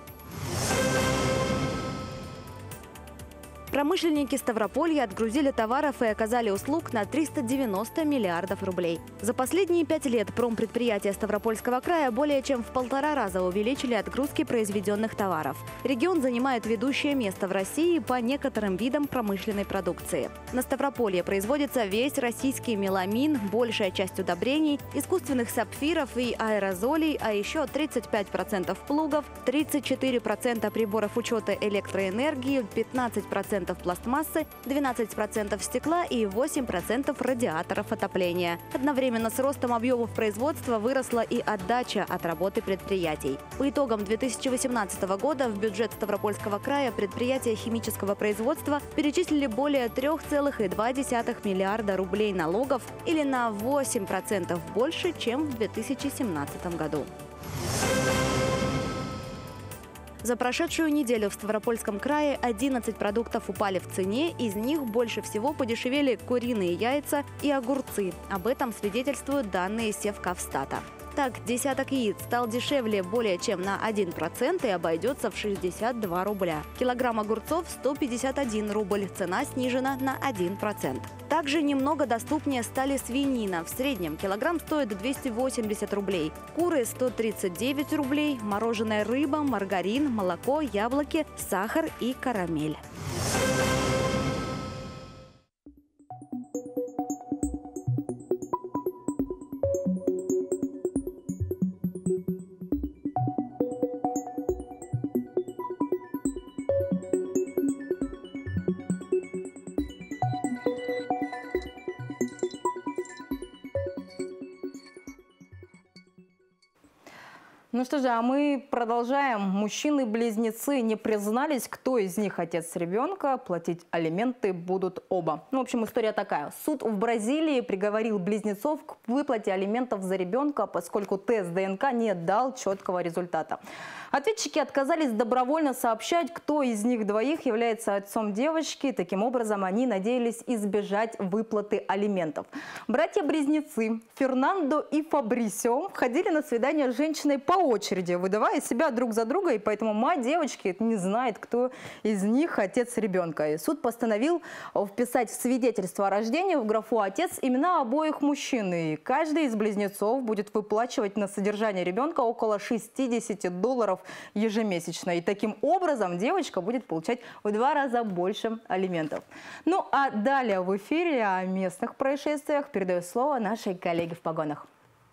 Speaker 19: Промышленники Ставрополья отгрузили товаров и оказали услуг на 390 миллиардов рублей. За последние 5 лет промпредприятия Ставропольского края более чем в 1,5 раза увеличили отгрузки произведенных товаров. Регион занимает ведущее место в России по некоторым видам промышленной продукции. На Ставрополье производится весь российский меламин, большая часть удобрений, искусственных сапфиров и аэрозолей, а еще 35% плугов, 34% приборов учета электроэнергии, 15% пластмассы, 12% стекла и 8% радиаторов отопления. Одновременно с ростом объемов производства выросла и отдача от работы предприятий. По итогам 2018 года в бюджет Ставропольского края предприятия химического производства перечислили более 3,2 миллиарда рублей налогов или на 8% больше, чем в 2017 году. За прошедшую неделю в Ставропольском крае 11 продуктов упали в цене, из них больше всего подешевели куриные яйца и огурцы. Об этом свидетельствуют данные Севкавстата. Так, десяток яиц стал дешевле более чем на 1% и обойдется в 62 рубля. Килограмм огурцов – 151 рубль, цена снижена на 1%. Также немного доступнее стали свинина. В среднем килограмм стоит 280 рублей. Куры – 139 рублей, мороженая рыба, маргарин, молоко, яблоки, сахар и карамель.
Speaker 1: Ну что же, а мы продолжаем. Мужчины-близнецы не признались, кто из них отец ребенка. Платить алименты будут оба. Ну, в общем, история такая. Суд в Бразилии приговорил близнецов к выплате алиментов за ребенка, поскольку тест ДНК не дал четкого результата. Ответчики отказались добровольно сообщать, кто из них двоих является отцом девочки. Таким образом, они надеялись избежать выплаты алиментов. Братья-близнецы Фернандо и Фабрисио ходили на свидание с женщиной по очереди, выдавая себя друг за друга, и поэтому мать девочки не знает, кто из них отец ребенка. И суд постановил вписать в свидетельство о рождении в графу «отец» имена обоих мужчин. И каждый из близнецов будет выплачивать на содержание ребенка около $60 ежемесячно. И таким образом девочка будет получать в 2 раза больше алиментов. Ну а далее в эфире о местных происшествиях передаю слово нашей коллеге в погонах.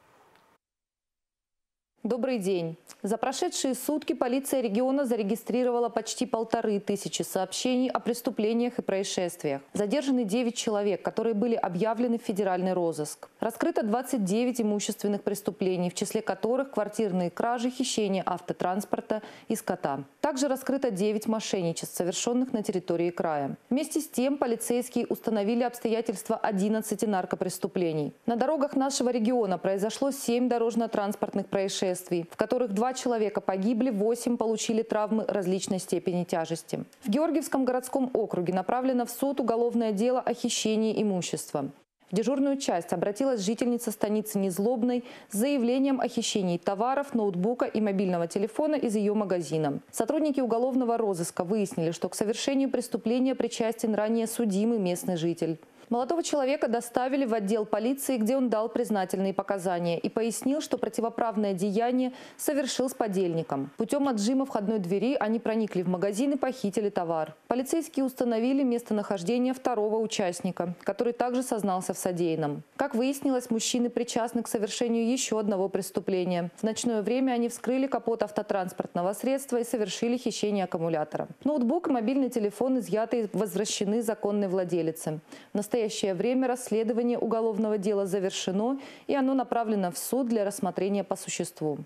Speaker 20: Добрый день. За прошедшие сутки полиция региона зарегистрировала почти 1500 сообщений о преступлениях и происшествиях. Задержаны 9 человек, которые были объявлены в федеральный розыск. Раскрыто 29 имущественных преступлений, в числе которых квартирные кражи, хищение автотранспорта и скота. Также раскрыто 9 мошенничеств, совершенных на территории края. Вместе с тем полицейские установили обстоятельства 11 наркопреступлений. На дорогах нашего региона произошло 7 дорожно-транспортных происшествий, в которых 2 человека погибли, 8 получили травмы различной степени тяжести. В Георгиевском городском округе направлено в суд уголовное дело о хищении имущества. В дежурную часть обратилась жительница станицы Незлобной с заявлением о хищении товаров, ноутбука и мобильного телефона из ее магазина. Сотрудники уголовного розыска выяснили, что к совершению преступления причастен ранее судимый местный житель. Молодого человека доставили в отдел полиции, где он дал признательные показания и пояснил, что противоправное деяние совершил с подельником. Путем отжима входной двери они проникли в магазин и похитили товар. Полицейские установили местонахождение второго участника, который также сознался в содеянном. Как выяснилось, мужчины причастны к совершению еще одного преступления. В ночное время они вскрыли капот автотранспортного средства и совершили хищение аккумулятора. Ноутбук и мобильный телефон изъяты и возвращены законной владелице. В настоящее время расследование уголовного дела завершено, и оно направлено в суд для рассмотрения по существу.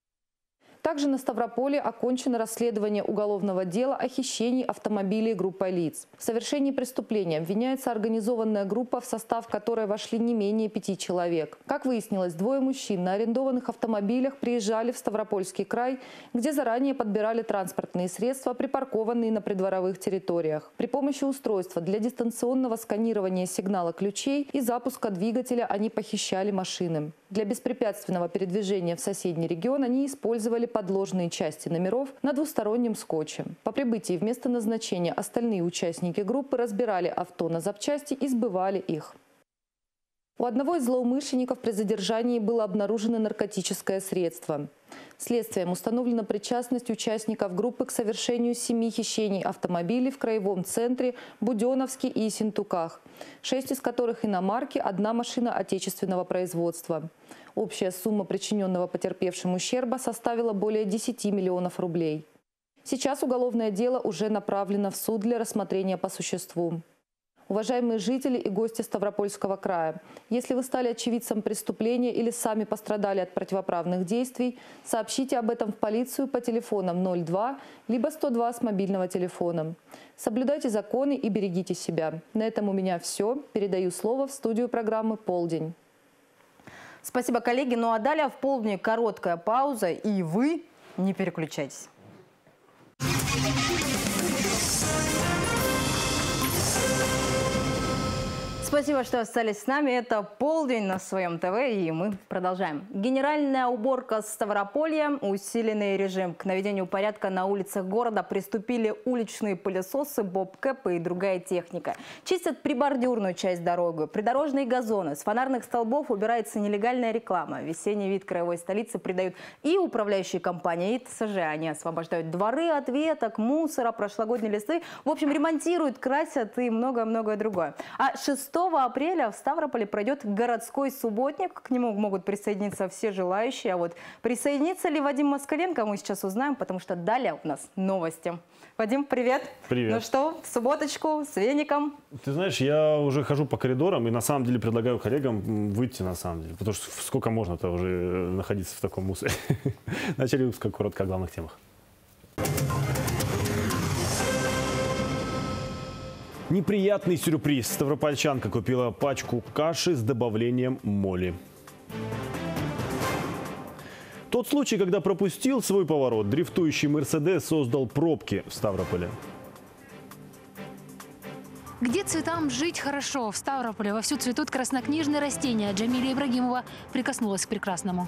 Speaker 20: Также на Ставрополе окончено расследование уголовного дела о хищении автомобилей группой лиц. В совершении преступления обвиняется организованная группа, в состав которой вошли не менее 5 человек. Как выяснилось, 2 мужчин на арендованных автомобилях приезжали в Ставропольский край, где заранее подбирали транспортные средства, припаркованные на придворовых территориях. При помощи устройства для дистанционного сканирования сигнала ключей и запуска двигателя они похищали машины. Для беспрепятственного передвижения в соседний регион они использовали подложные части номеров на двустороннем скотче. По прибытии в место назначения остальные участники группы разбирали авто на запчасти и сбывали их. У одного из злоумышленников при задержании было обнаружено наркотическое средство. Следствием установлена причастность участников группы к совершению 7 хищений автомобилей в краевом центре Буденновске и Ессентуках, 6 из которых иномарки, 1 машина отечественного производства. Общая сумма причиненного потерпевшим ущерба составила более 10 миллионов рублей. Сейчас уголовное дело уже направлено в суд для рассмотрения по существу. Уважаемые жители и гости Ставропольского края, если вы стали очевидцем преступления или сами пострадали от противоправных действий, сообщите об этом в полицию по телефонам 02 либо 102 с мобильного телефона. Соблюдайте законы и берегите себя. На этом у меня все. Передаю слово в студию программы «Полдень».
Speaker 1: Спасибо, коллеги. Ну а далее в полдень короткая пауза, и вы не переключайтесь. С Спасибо, что остались с нами. Это «Полдень» на своем ТВ, и мы продолжаем. Генеральная уборка Ставрополья, усиленный режим к наведению порядка на улицах города, приступили уличные пылесосы, бобкэпы и другая техника. Чистят прибордюрную часть дороги, придорожные газоны, с фонарных столбов убирается нелегальная реклама. Весенний вид краевой столицы придают и управляющие компании, и ТСЖ. Они освобождают дворы от веток, мусора, прошлогодней листвы. В общем, ремонтируют, красят и многое-многое другое. А 6 апреля в Ставрополе пройдет городской субботник. К нему могут присоединиться все желающие. А вот присоединится ли Вадим Москаленко, мы сейчас узнаем, потому что далее у нас новости. Вадим, привет.
Speaker 21: Привет.
Speaker 1: Ну что, в субботочку с веником?
Speaker 21: Ты знаешь, я уже хожу по коридорам и на самом деле предлагаю коллегам выйти на самом деле. Потому что сколько можно-то уже находиться в таком мусоре. Начали выпуск коротко о главных темах. Неприятный сюрприз. Ставропольчанка купила пачку каши с добавлением моли. Тот случай, когда пропустил свой поворот, дрифтующий «Мерседес» создал пробки в Ставрополе.
Speaker 22: Где цветам жить хорошо? В Ставрополе вовсю цветут краснокнижные растения. Джамилия Ибрагимова прикоснулась к прекрасному.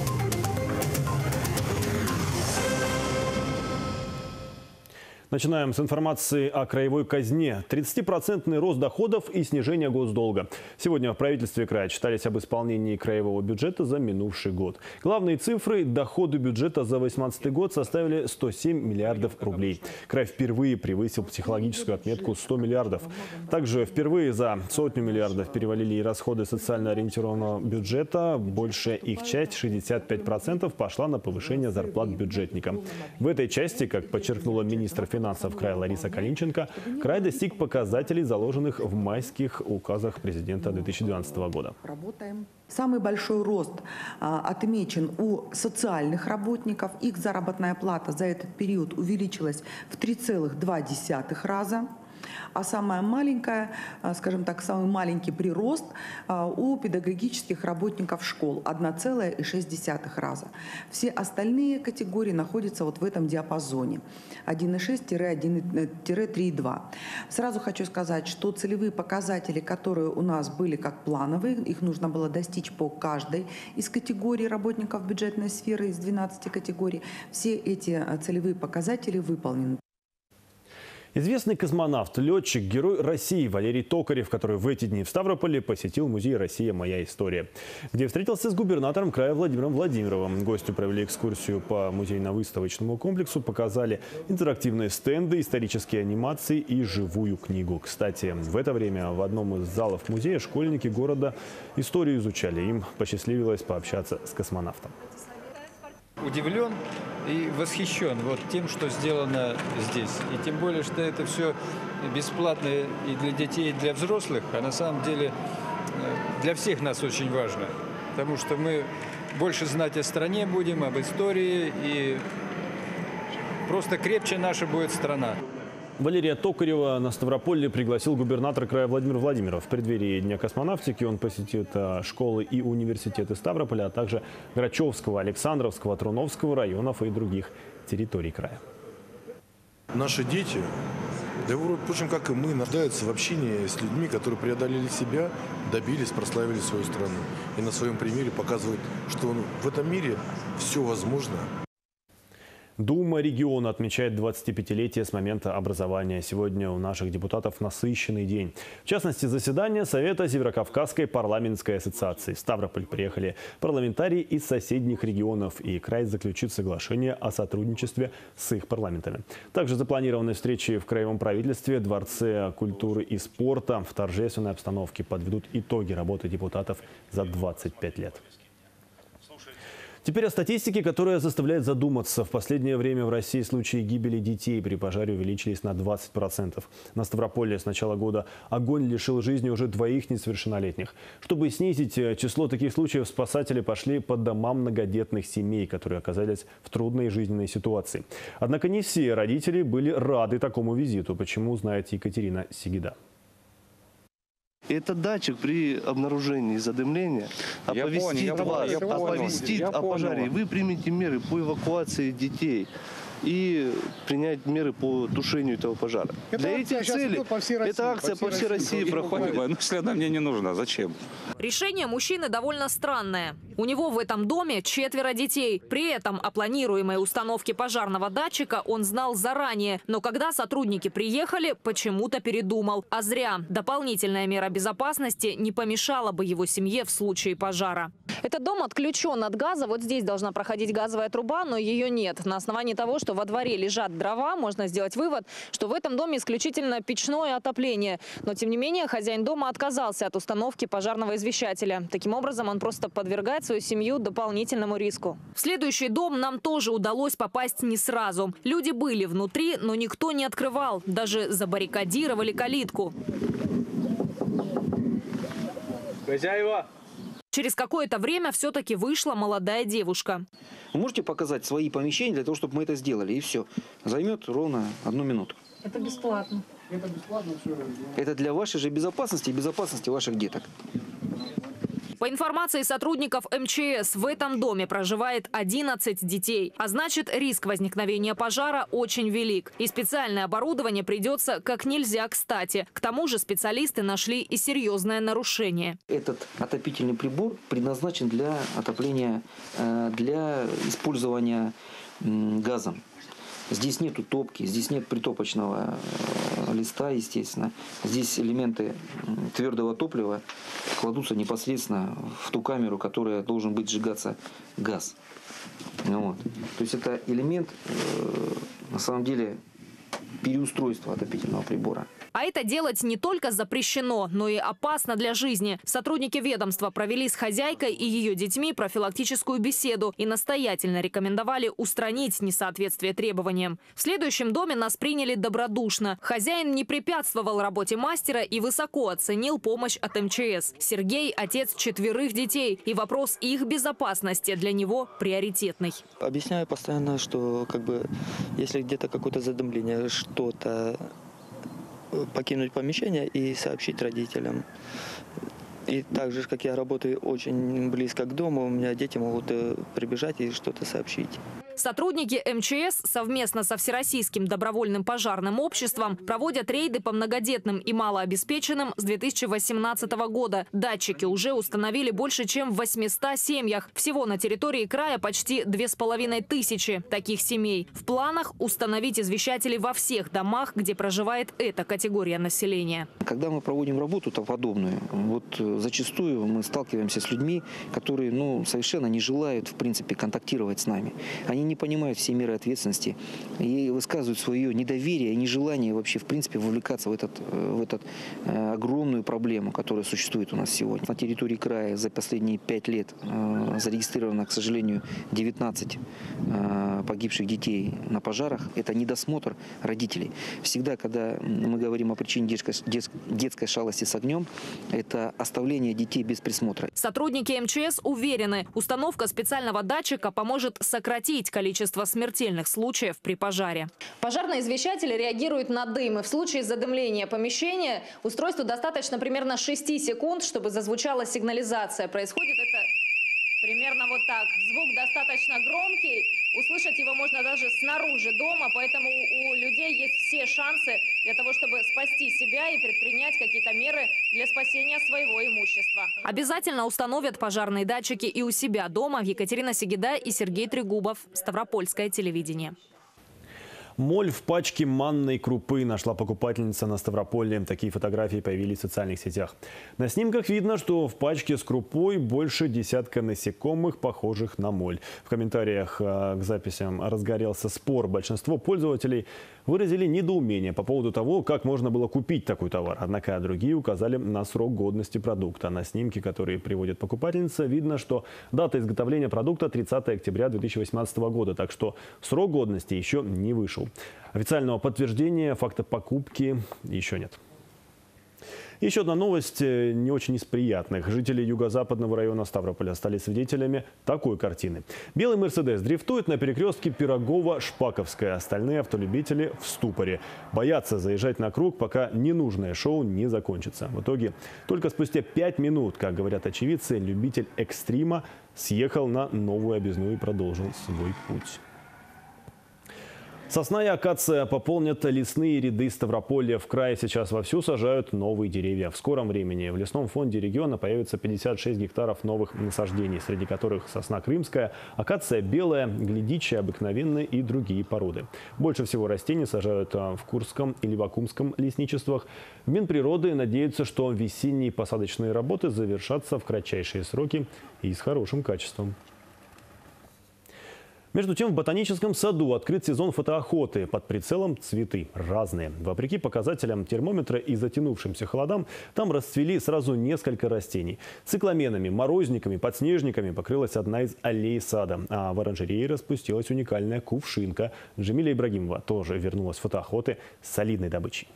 Speaker 21: Начинаем с информации о краевой казне. 30% рост доходов и снижение госдолга. Сегодня в правительстве края отчитались об исполнении краевого бюджета за минувший год. Главные цифры: доходы бюджета за 2018 год составили 107 миллиардов рублей. Край впервые превысил психологическую отметку 100 миллиардов. Также впервые за 100 миллиардов перевалили и расходы социально ориентированного бюджета. Большая их часть, 65%, пошла на повышение зарплат бюджетникам. В этой части, как подчеркнула министр финансов края Лариса Калинченко, край достиг показателей, заложенных в майских указах президента 2012 года.
Speaker 23: Самый большой рост отмечен у социальных работников. Их заработная плата за этот период увеличилась в 3,2 раза. А самая маленькая, скажем так, самый маленький прирост у педагогических работников школ – 1,6 раза. Все остальные категории находятся вот в этом диапазоне – 1,6-3,2. Сразу хочу сказать, что целевые показатели, которые у нас были как плановые, их нужно было достичь по каждой из категорий работников бюджетной сферы, из 12 категорий. Все эти целевые показатели выполнены.
Speaker 21: Известный космонавт, летчик, герой России Валерий Токарев, который в эти дни в Ставрополе посетил музей «Россия. Моя история», где встретился с губернатором края Владимиром Владимировым. Гостю провели экскурсию по музейно-выставочному комплексу, показали интерактивные стенды, исторические анимации и живую книгу. Кстати, в это время в одном из залов музея школьники города историю изучали. Им посчастливилось пообщаться с космонавтом.
Speaker 24: Удивлен и восхищен вот тем, что сделано здесь. И тем более, что это все бесплатно и для детей, и для взрослых, а на самом деле для всех нас очень важно. Потому что мы больше знать о стране будем, об истории, и просто крепче наша будет страна.
Speaker 21: Валерия Токарева на Ставрополье пригласил губернатор края Владимир Владимиров. В преддверии Дня космонавтики он посетит школы и университеты Ставрополя, а также Грачевского, Александровского, Труновского районов и других территорий края.
Speaker 25: Наши дети, да, впрочем, как и мы, нуждаются в общении с людьми, которые преодолели себя, добились, прославили свою страну. И на своем примере показывают, что в этом мире все возможно.
Speaker 21: Дума региона отмечает 25-летие с момента образования. Сегодня у наших депутатов насыщенный день. В частности, заседание Совета Северокавказской парламентской ассоциации. В Ставрополь приехали парламентарии из соседних регионов, и край заключит соглашение о сотрудничестве с их парламентами. Также запланированы встречи в краевом правительстве, Дворце культуры и спорта. В торжественной обстановке подведут итоги работы депутатов за 25 лет. Теперь о статистике, которая заставляет задуматься. В последнее время в России случаи гибели детей при пожаре увеличились на 20%. На Ставрополье с начала года огонь лишил жизни уже 2 несовершеннолетних. Чтобы снизить число таких случаев, спасатели пошли по домам многодетных семей, которые оказались в трудной жизненной ситуации. Однако не все родители были рады такому визиту. Почему, знает Екатерина Сигида.
Speaker 26: Этот датчик при обнаружении задымления оповестит вас о пожаре. Вы примете меры по эвакуации детей. и принять меры по тушению этого пожара. Для этих целей эта акция по всей России проходит.
Speaker 2: Ну, если она мне не нужна, зачем?
Speaker 3: Решение мужчины довольно странное. У него в этом доме 4 детей. При этом о планируемой установке пожарного датчика он знал заранее. Но когда сотрудники приехали, почему-то передумал. А зря. Дополнительная мера безопасности не помешала бы его семье в случае пожара. Этот дом отключен от газа. Вот здесь должна проходить газовая труба, но ее нет. На основании того, что во дворе лежат дрова, можно сделать вывод, что в этом доме исключительно печное отопление. Но тем не менее хозяин дома отказался от установки пожарного извещателя. Таким образом, он просто подвергает свою семью дополнительному риску. В следующий дом нам тоже удалось попасть не сразу. Люди были внутри, но никто не открывал. Даже забаррикадировали калитку.
Speaker 4: Хозяева!
Speaker 3: Через какое-то время все-таки вышла молодая девушка.
Speaker 4: Вы можете показать свои помещения для того, чтобы мы это сделали? И все. Займет ровно 1 минуту.
Speaker 22: Это бесплатно.
Speaker 4: Это бесплатно все. Это для вашей же безопасности и безопасности ваших деток.
Speaker 3: По информации сотрудников МЧС, в этом доме проживает 11 детей. А значит, риск возникновения пожара очень велик. И специальное оборудование придется как нельзя кстати. К тому же специалисты нашли и серьезное нарушение.
Speaker 4: Этот отопительный прибор предназначен для отопления, для использования газом. Здесь нету топки, здесь нет притопочного листа, естественно. Здесь элементы твердого топлива кладутся непосредственно в ту камеру, которая должен быть сжигаться газ. Вот. То есть это элемент, на самом деле, переустройства отопительного прибора.
Speaker 3: А это делать не только запрещено, но и опасно для жизни. Сотрудники ведомства провели с хозяйкой и ее детьми профилактическую беседу и настоятельно рекомендовали устранить несоответствие требованиям. В следующем доме нас приняли добродушно. Хозяин не препятствовал работе мастера и высоко оценил помощь от МЧС. Сергей – отец 4 детей, и вопрос их безопасности для него приоритетный.
Speaker 5: Объясняю постоянно, что если где-то какое-то задымление, что-то, покинуть помещение и сообщить родителям. И так же, как я работаю очень близко к дому, у меня дети могут прибежать и что-то сообщить.
Speaker 3: Сотрудники МЧС совместно со Всероссийским добровольным пожарным обществом проводят рейды по многодетным и малообеспеченным с 2018 года. Датчики уже установили больше, чем в 800 семьях. Всего на территории края почти 2500 таких семей. В планах установить извещатели во всех домах, где проживает эта категория населения.
Speaker 4: Когда мы проводим работу-то подобную, зачастую мы сталкиваемся с людьми, которые совершенно не желают, в принципе, контактировать с нами. Они не понимают все меры ответственности и высказывают свое недоверие и нежелание вообще, в принципе, вовлекаться в эту огромную проблему, которая существует у нас сегодня. На территории края за последние 5 лет зарегистрировано, к сожалению, 19 погибших детей на пожарах. Это недосмотр родителей. Всегда, когда мы говорим о причине детской шалости с огнем, это оставление детей без присмотра.
Speaker 3: Сотрудники МЧС уверены, установка специального датчика поможет сократить количество смертельных случаев при пожаре. Пожарные извещатели реагируют на дым. И в случае задымления помещения устройству достаточно примерно 6 секунд, чтобы зазвучала сигнализация. Происходит это примерно вот так. Звук достаточно громкий. Услышать его можно даже снаружи дома, поэтому у людей есть все шансы для того, чтобы спасти себя и предпринять какие-то меры для спасения своего имущества. Обязательно установят пожарные датчики и у себя дома. Екатерина Сегеда и Сергей Трегубов. Ставропольское телевидение.
Speaker 21: Моль в пачке манной крупы нашла покупательница на Ставрополье. Такие фотографии появились в социальных сетях. На снимках видно, что в пачке с крупой больше десятка насекомых, похожих на моль. В комментариях к записям разгорелся спор. Большинство пользователей выразили недоумение по поводу того, как можно было купить такой товар. Однако другие указали на срок годности продукта. На снимке, которые приводит покупательница, видно, что дата изготовления продукта 30 октября 2018 года. Так что срок годности еще не вышел. Официального подтверждения факта покупки еще нет. Еще одна новость не очень из приятных. Жители юго-западного района Ставрополя стали свидетелями такой картины. Белый «Мерседес» дрифтует на перекрестке Пирогово-Шпаковская. Остальные автолюбители в ступоре. Боятся заезжать на круг, пока ненужное шоу не закончится. В итоге только спустя 5 минут, как говорят очевидцы, любитель экстрима съехал на новую объездную и продолжил свой путь. Сосна и акация пополнят лесные ряды Ставрополья. В крае сейчас вовсю сажают новые деревья. В скором времени в лесном фонде региона появится 56 гектаров новых насаждений, среди которых сосна крымская, акация белая, глядичья обыкновенная и другие породы. Больше всего растений сажают в Курском и Левакумском лесничествах. В Минприроды надеются, что весенние посадочные работы завершатся в кратчайшие сроки и с хорошим качеством. Между тем, в ботаническом саду открыт сезон фотоохоты. Под прицелом цветы разные. Вопреки показателям термометра и затянувшимся холодам, там расцвели сразу несколько растений. Цикламенами, морозниками, подснежниками покрылась одна из аллей сада. А в оранжерее распустилась уникальная кувшинка. Джамиля Ибрагимова тоже вернулась с фотоохоты с солидной добычей.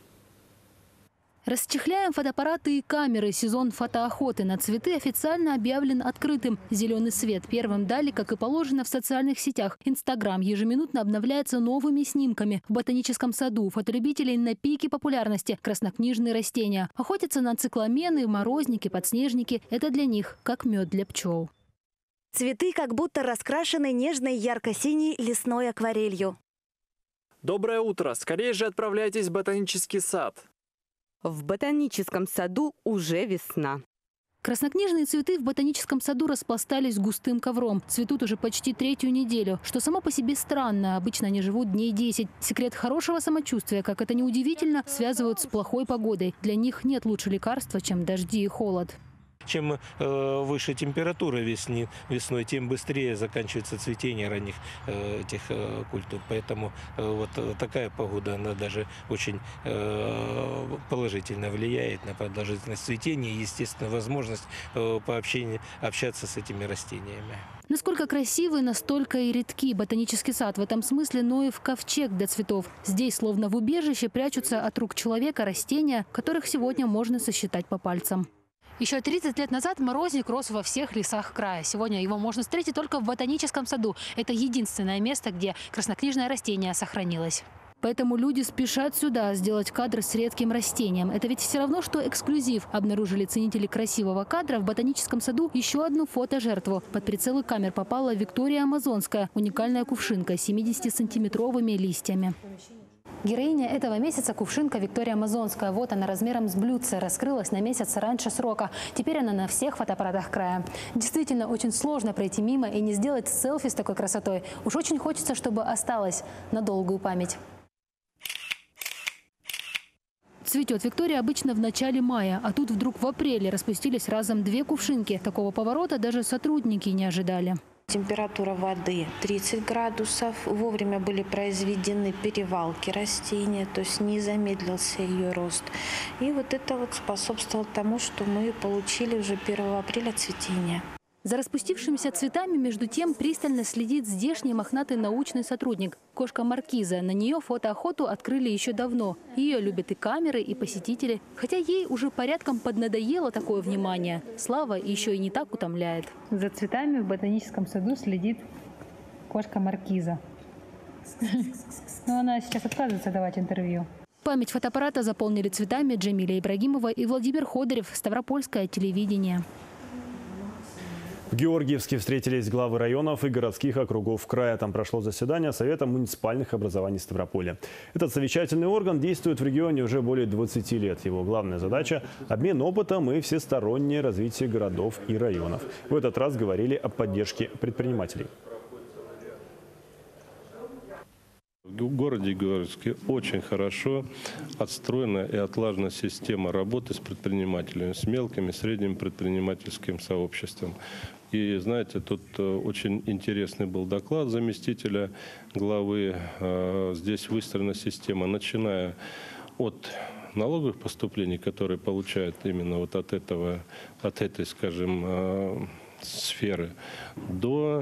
Speaker 22: Расчехляем фотоаппараты и камеры. Сезон фотоохоты на цветы официально объявлен открытым. Зеленый свет первым дали, как и положено, в социальных сетях. Инстаграм ежеминутно обновляется новыми снимками. В ботаническом саду фотолюбителей на пике популярности краснокнижные растения. Охотятся на цикламены, морозники, подснежники. Это для них как мед для пчел.
Speaker 19: Цветы как будто раскрашены нежной ярко-синей лесной акварелью.
Speaker 6: Доброе утро! Скорее же отправляйтесь в ботанический сад.
Speaker 7: В ботаническом саду уже весна.
Speaker 22: Краснокнижные цветы в ботаническом саду распластались густым ковром. Цветут уже почти третью неделю, что само по себе странно. Обычно они живут дней 10. Секрет хорошего самочувствия, как это ни удивительно, связывают с плохой погодой. Для них нет лучше лекарства, чем дожди и холод.
Speaker 8: Чем выше температура весной, тем быстрее заканчивается цветение ранних этих культур. Поэтому вот такая погода, она даже очень положительно влияет на продолжительность цветения и, естественно, возможность общаться с этими растениями.
Speaker 22: Насколько красивый, настолько и редки. Ботанический сад в этом смысле Ноев ковчег для цветов. Здесь, словно в убежище, прячутся от рук человека растения, которых сегодня можно сосчитать по пальцам. Еще 30 лет назад морозник рос во всех лесах края. Сегодня его можно встретить только в ботаническом саду. Это единственное место, где краснокнижное растение сохранилось. Поэтому люди спешат сюда сделать кадр с редким растением. Это ведь все равно, что эксклюзив. Обнаружили ценители красивого кадра в ботаническом саду еще одну фотожертву. Под прицелы камер попала Виктория Амазонская. Уникальная кувшинка с 70-сантиметровыми листьями. Героиня этого месяца – кувшинка Виктория Амазонская. Вот она размером с блюдце, раскрылась на месяц раньше срока. Теперь она на всех фотоаппаратах края. Действительно, очень сложно пройти мимо и не сделать селфи с такой красотой. Уж очень хочется, чтобы осталось на долгую память. Цветет Виктория обычно в начале мая, а тут вдруг в апреле распустились разом две кувшинки. Такого поворота даже сотрудники не ожидали.
Speaker 9: Температура воды 30 градусов. Вовремя были произведены перевалки растения, то есть не замедлился ее рост. И вот это вот способствовало тому, что мы получили уже 1 апреля цветение.
Speaker 22: За распустившимися цветами, между тем, пристально следит здешний мохнатый научный сотрудник. Кошка Маркиза. На нее фотоохоту открыли еще давно. Ее любят и камеры, и посетители. Хотя ей уже порядком поднадоело такое внимание. Слава еще и не так утомляет. За цветами в ботаническом саду следит кошка Маркиза. Но она сейчас отказывается давать интервью. Память фотоаппарата заполнили цветами Джамиля Ибрагимова и Владимир Ходорев. Ставропольское телевидение.
Speaker 21: В Георгиевске встретились главы районов и городских округов края. Там прошло заседание Совета муниципальных образований Ставрополья. Этот совещательный орган действует в регионе уже более 20 лет. Его главная задача – обмен опытом и всестороннее развитие городов и районов. В этот раз говорили о поддержке предпринимателей.
Speaker 10: В городе Георгиевске очень хорошо отстроена и отлажена система работы с предпринимателями, с мелким и средним предпринимательским сообществом. И, знаете, тут очень интересный был доклад заместителя главы. Здесь выстроена система, начиная от налоговых поступлений, которые получают именно вот от этой, скажем, сферы, до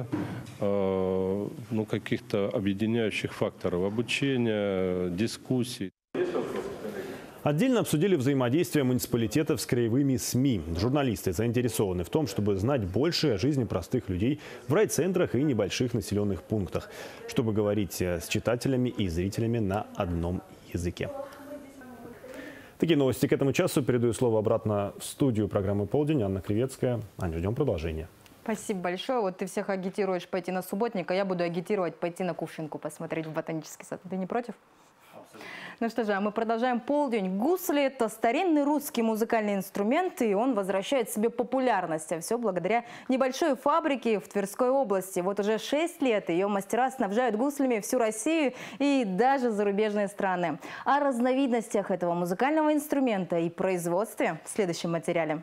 Speaker 10: каких-то объединяющих факторов обучения, дискуссий.
Speaker 21: Отдельно обсудили взаимодействие муниципалитетов с краевыми СМИ. Журналисты заинтересованы в том, чтобы знать больше о жизни простых людей в райцентрах и небольших населенных пунктах, чтобы говорить с читателями и зрителями на одном языке. Такие новости к этому часу. Передаю слово обратно в студию программы «Полдень». Анна Кривецкая. Аня, ждем продолжения.
Speaker 1: Спасибо большое. Вот ты всех агитируешь пойти на субботник, а я буду агитировать пойти на Кувшинку посмотреть в ботанический сад. Ты не против? Ну что же, а мы продолжаем полдень. Гусли – это старинный русский музыкальный инструмент, и он возвращает себе популярность. А все благодаря небольшой фабрике в Тверской области. Вот уже 6 лет ее мастера снабжают гуслями всю Россию и даже зарубежные страны. О разновидностях этого музыкального инструмента и производстве в следующем материале.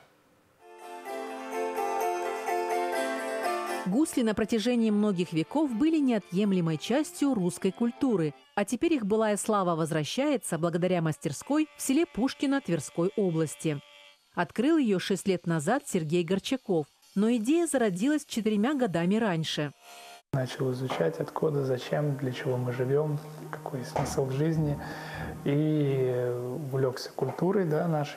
Speaker 11: Гусли на протяжении многих веков были неотъемлемой частью русской культуры, а теперь их былая слава возвращается благодаря мастерской в селе Пушкино Тверской области. Открыл ее 6 лет назад Сергей Горчаков, но идея зародилась 4 годами раньше.
Speaker 12: Начал изучать, откуда, зачем, для чего мы живем, какой смысл в жизни, и увлекся культурой, да, нашей.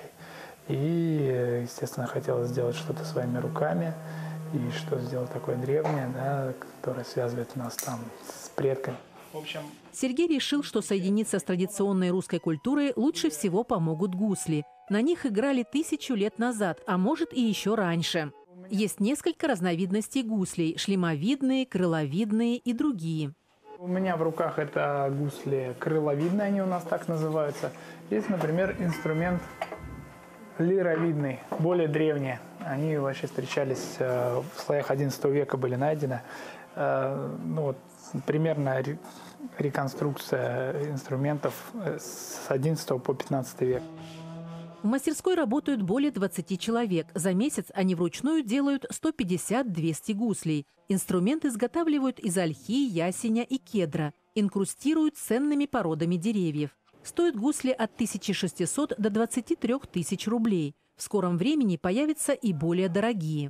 Speaker 12: И, естественно, хотелось сделать что-то своими руками. И что сделать такое древнее, да, которое связывает нас там с предками. В общем,
Speaker 11: Сергей решил, что соединиться с традиционной русской культурой лучше всего помогут гусли. На них играли 1000 лет назад, а может и еще раньше. Есть несколько разновидностей гуслей – шлемовидные, крыловидные и другие.
Speaker 12: У меня в руках это гусли крыловидные, они у нас так называются. Есть, например, инструмент лировидный, более древний. Они вообще встречались в слоях XI века, были найдены. Ну, вот, примерно реконструкция инструментов с XI по XV век.
Speaker 11: В мастерской работают более 20 человек. За месяц они вручную делают 150-200 гуслей. Инструмент изготавливают из ольхи, ясеня и кедра. Инкрустируют ценными породами деревьев. Стоят гусли от 1600 до 23 тысяч рублей. В скором времени появятся и более дорогие.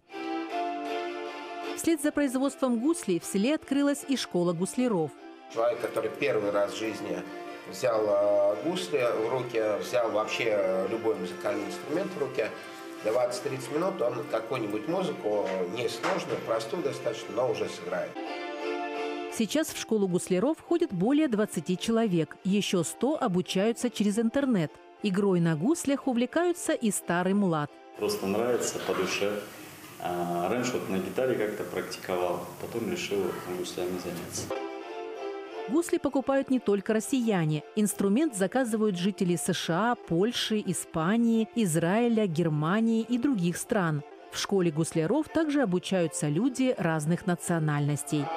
Speaker 11: Вслед за производством гуслей в селе открылась и школа гусляров.
Speaker 13: Человек, который первый раз в жизни взял гусли в руки, взял вообще любой музыкальный инструмент в руки, 20-30 минут он какую-нибудь музыку, несложную, простую достаточно, но уже сыграет.
Speaker 11: Сейчас в школу гусляров ходит более 20 человек. Еще 100 обучаются через интернет. Игрой на гуслях увлекаются и старый млад.
Speaker 14: Просто нравится, по душе. Раньше вот на гитаре как-то практиковал, потом решил гуслями заняться.
Speaker 11: Гусли покупают не только россияне. Инструмент заказывают жители США, Польши, Испании, Израиля, Германии и других стран. В школе гусляров также обучаются люди разных национальностей.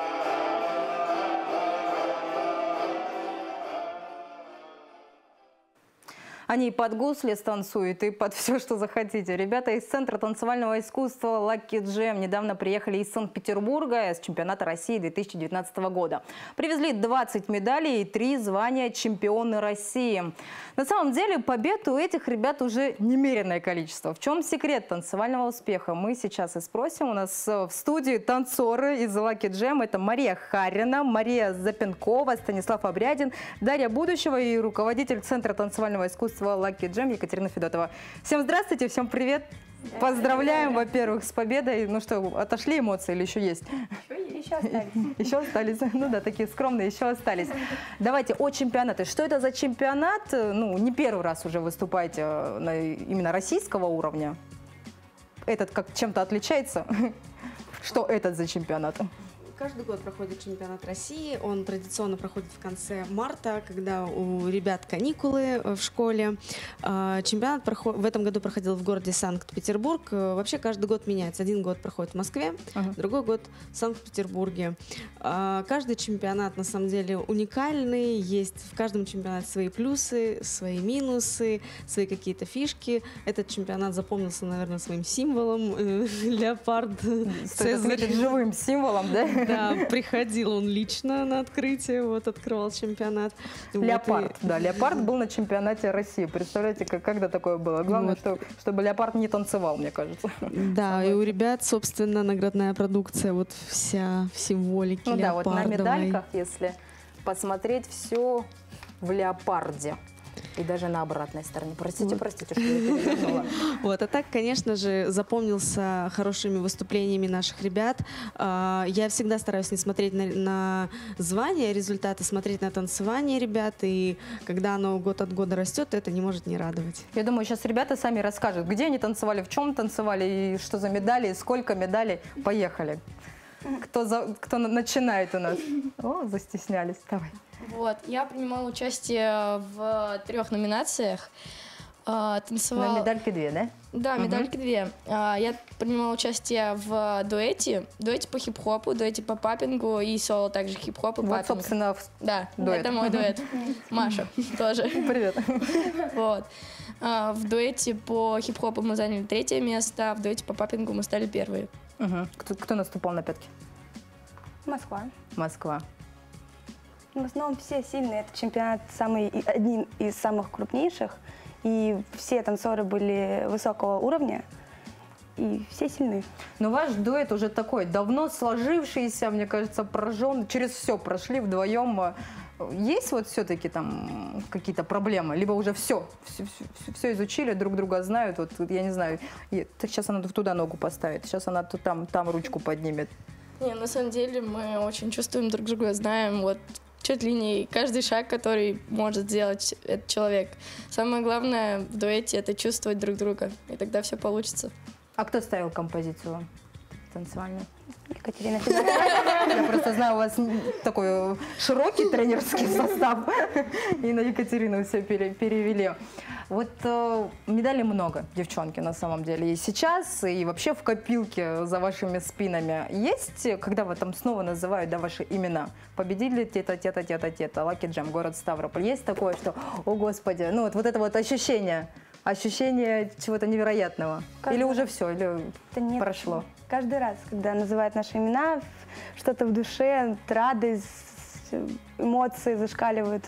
Speaker 1: Они и под гусли станцуют, и под все, что захотите. Ребята из Центра танцевального искусства Lucky Jam недавно приехали из Санкт-Петербурга с чемпионата России 2019 года. Привезли 20 медалей и 3 звания чемпионы России. На самом деле побед у этих ребят уже немеренное количество. В чем секрет танцевального успеха? Мы сейчас и спросим. У нас в студии танцоры из Lucky Jam. Это Мария Харина, Мария Запенкова, Станислав Обрядин, Дарья Будущева и руководитель Центра танцевального искусства Lucky Jam Екатерина Федотова. Всем здравствуйте, всем привет. Поздравляем, во-первых, с победой. Ну что, отошли эмоции или еще есть?
Speaker 15: Еще остались.
Speaker 1: Еще остались. Ну да, такие скромные, еще остались. Давайте о чемпионате. Что это за чемпионат? Ну, не первый раз уже выступаете именно российского уровня. Этот как чем-то отличается? Что этот за чемпионат?
Speaker 15: Каждый год проходит чемпионат России. Он традиционно проходит в конце марта, когда у ребят каникулы в школе. Чемпионат в этом году проходил в городе Санкт-Петербург. Вообще каждый год меняется. Один год проходит в Москве, другой год в Санкт-Петербурге. Каждый чемпионат на самом деле уникальный. Есть в каждом чемпионате свои плюсы, свои минусы, свои какие-то фишки. Этот чемпионат запомнился, наверное, своим символом. Леопард.
Speaker 1: Цезарь. Живым символом, да?
Speaker 15: Да, приходил он лично на открытие, вот открывал чемпионат.
Speaker 1: Леопард, вот, да, Леопард был на чемпионате России. Представляете, когда такое было? Главное, вот, чтобы Леопард не танцевал, мне кажется.
Speaker 15: Да, и у ребят, собственно, наградная продукция, вот вся в символике
Speaker 1: леопардовой.
Speaker 15: Да, вот
Speaker 1: на медальках, если посмотреть, все в леопарде. И даже на обратной стороне. Простите, что я перевернула.
Speaker 15: Вот, а так, конечно же, запомнился хорошими выступлениями наших ребят. Я всегда стараюсь не смотреть на звания, результаты, смотреть на танцевание ребят. И когда оно год от года растет, это не может не радовать.
Speaker 1: Я думаю, сейчас ребята сами расскажут, где они танцевали, в чем танцевали, и что за медали, и сколько медалей. Поехали. Кто начинает у нас? О, застеснялись. Давай.
Speaker 16: Вот, я принимала участие в 3 номинациях. Танцевала...
Speaker 1: На медальки 2, да?
Speaker 16: Да, медальки 2. Я принимала участие в дуэте по хип-хопу, дуэте по паппингу и соло также хип-хоп и паппинг.
Speaker 1: Вот, собственно,
Speaker 16: да,
Speaker 1: дуэт.
Speaker 16: Это мой дуэт. Маша тоже.
Speaker 1: Привет.
Speaker 16: Вот. В дуэте по хип-хопу мы заняли 3-е место, а в дуэте по паппингу мы стали 1-е.
Speaker 1: Кто наступал на пятки?
Speaker 17: Москва.
Speaker 1: Москва.
Speaker 17: В основном все сильные. Это чемпионат один из самых крупнейших. И все танцоры были высокого уровня. И все сильны.
Speaker 1: Но ваш дуэт уже такой, давно сложившийся, мне кажется, поражен. Через все прошли вдвоем. Есть вот все-таки там какие-то проблемы? Либо уже все изучили, друг друга знают. Вот я не знаю, сейчас она туда ногу поставит, сейчас она там ручку поднимет.
Speaker 16: Не, на самом деле мы очень чувствуем друг друга, знаем вот чуть ли не каждый шаг, который может сделать этот человек. Самое главное в дуэте — это чувствовать друг друга, и тогда все получится.
Speaker 1: А кто ставил композицию танцевальную?
Speaker 17: Екатерина.
Speaker 1: Я просто знаю, у вас такой широкий тренерский состав, и на Екатерину все перевели. Вот медалей много, девчонки, на самом деле. И сейчас, и вообще в копилке за вашими спинами. Есть, когда вы там снова называют, да, ваши имена? Победили тета, Lucky Jam, город Ставрополь. Есть такое, что, о господи, ну вот это вот ощущение чего-то невероятного? Или уже все, или прошло?
Speaker 17: Каждый раз, когда называют наши имена, что-то в душе, радость, эмоции зашкаливают.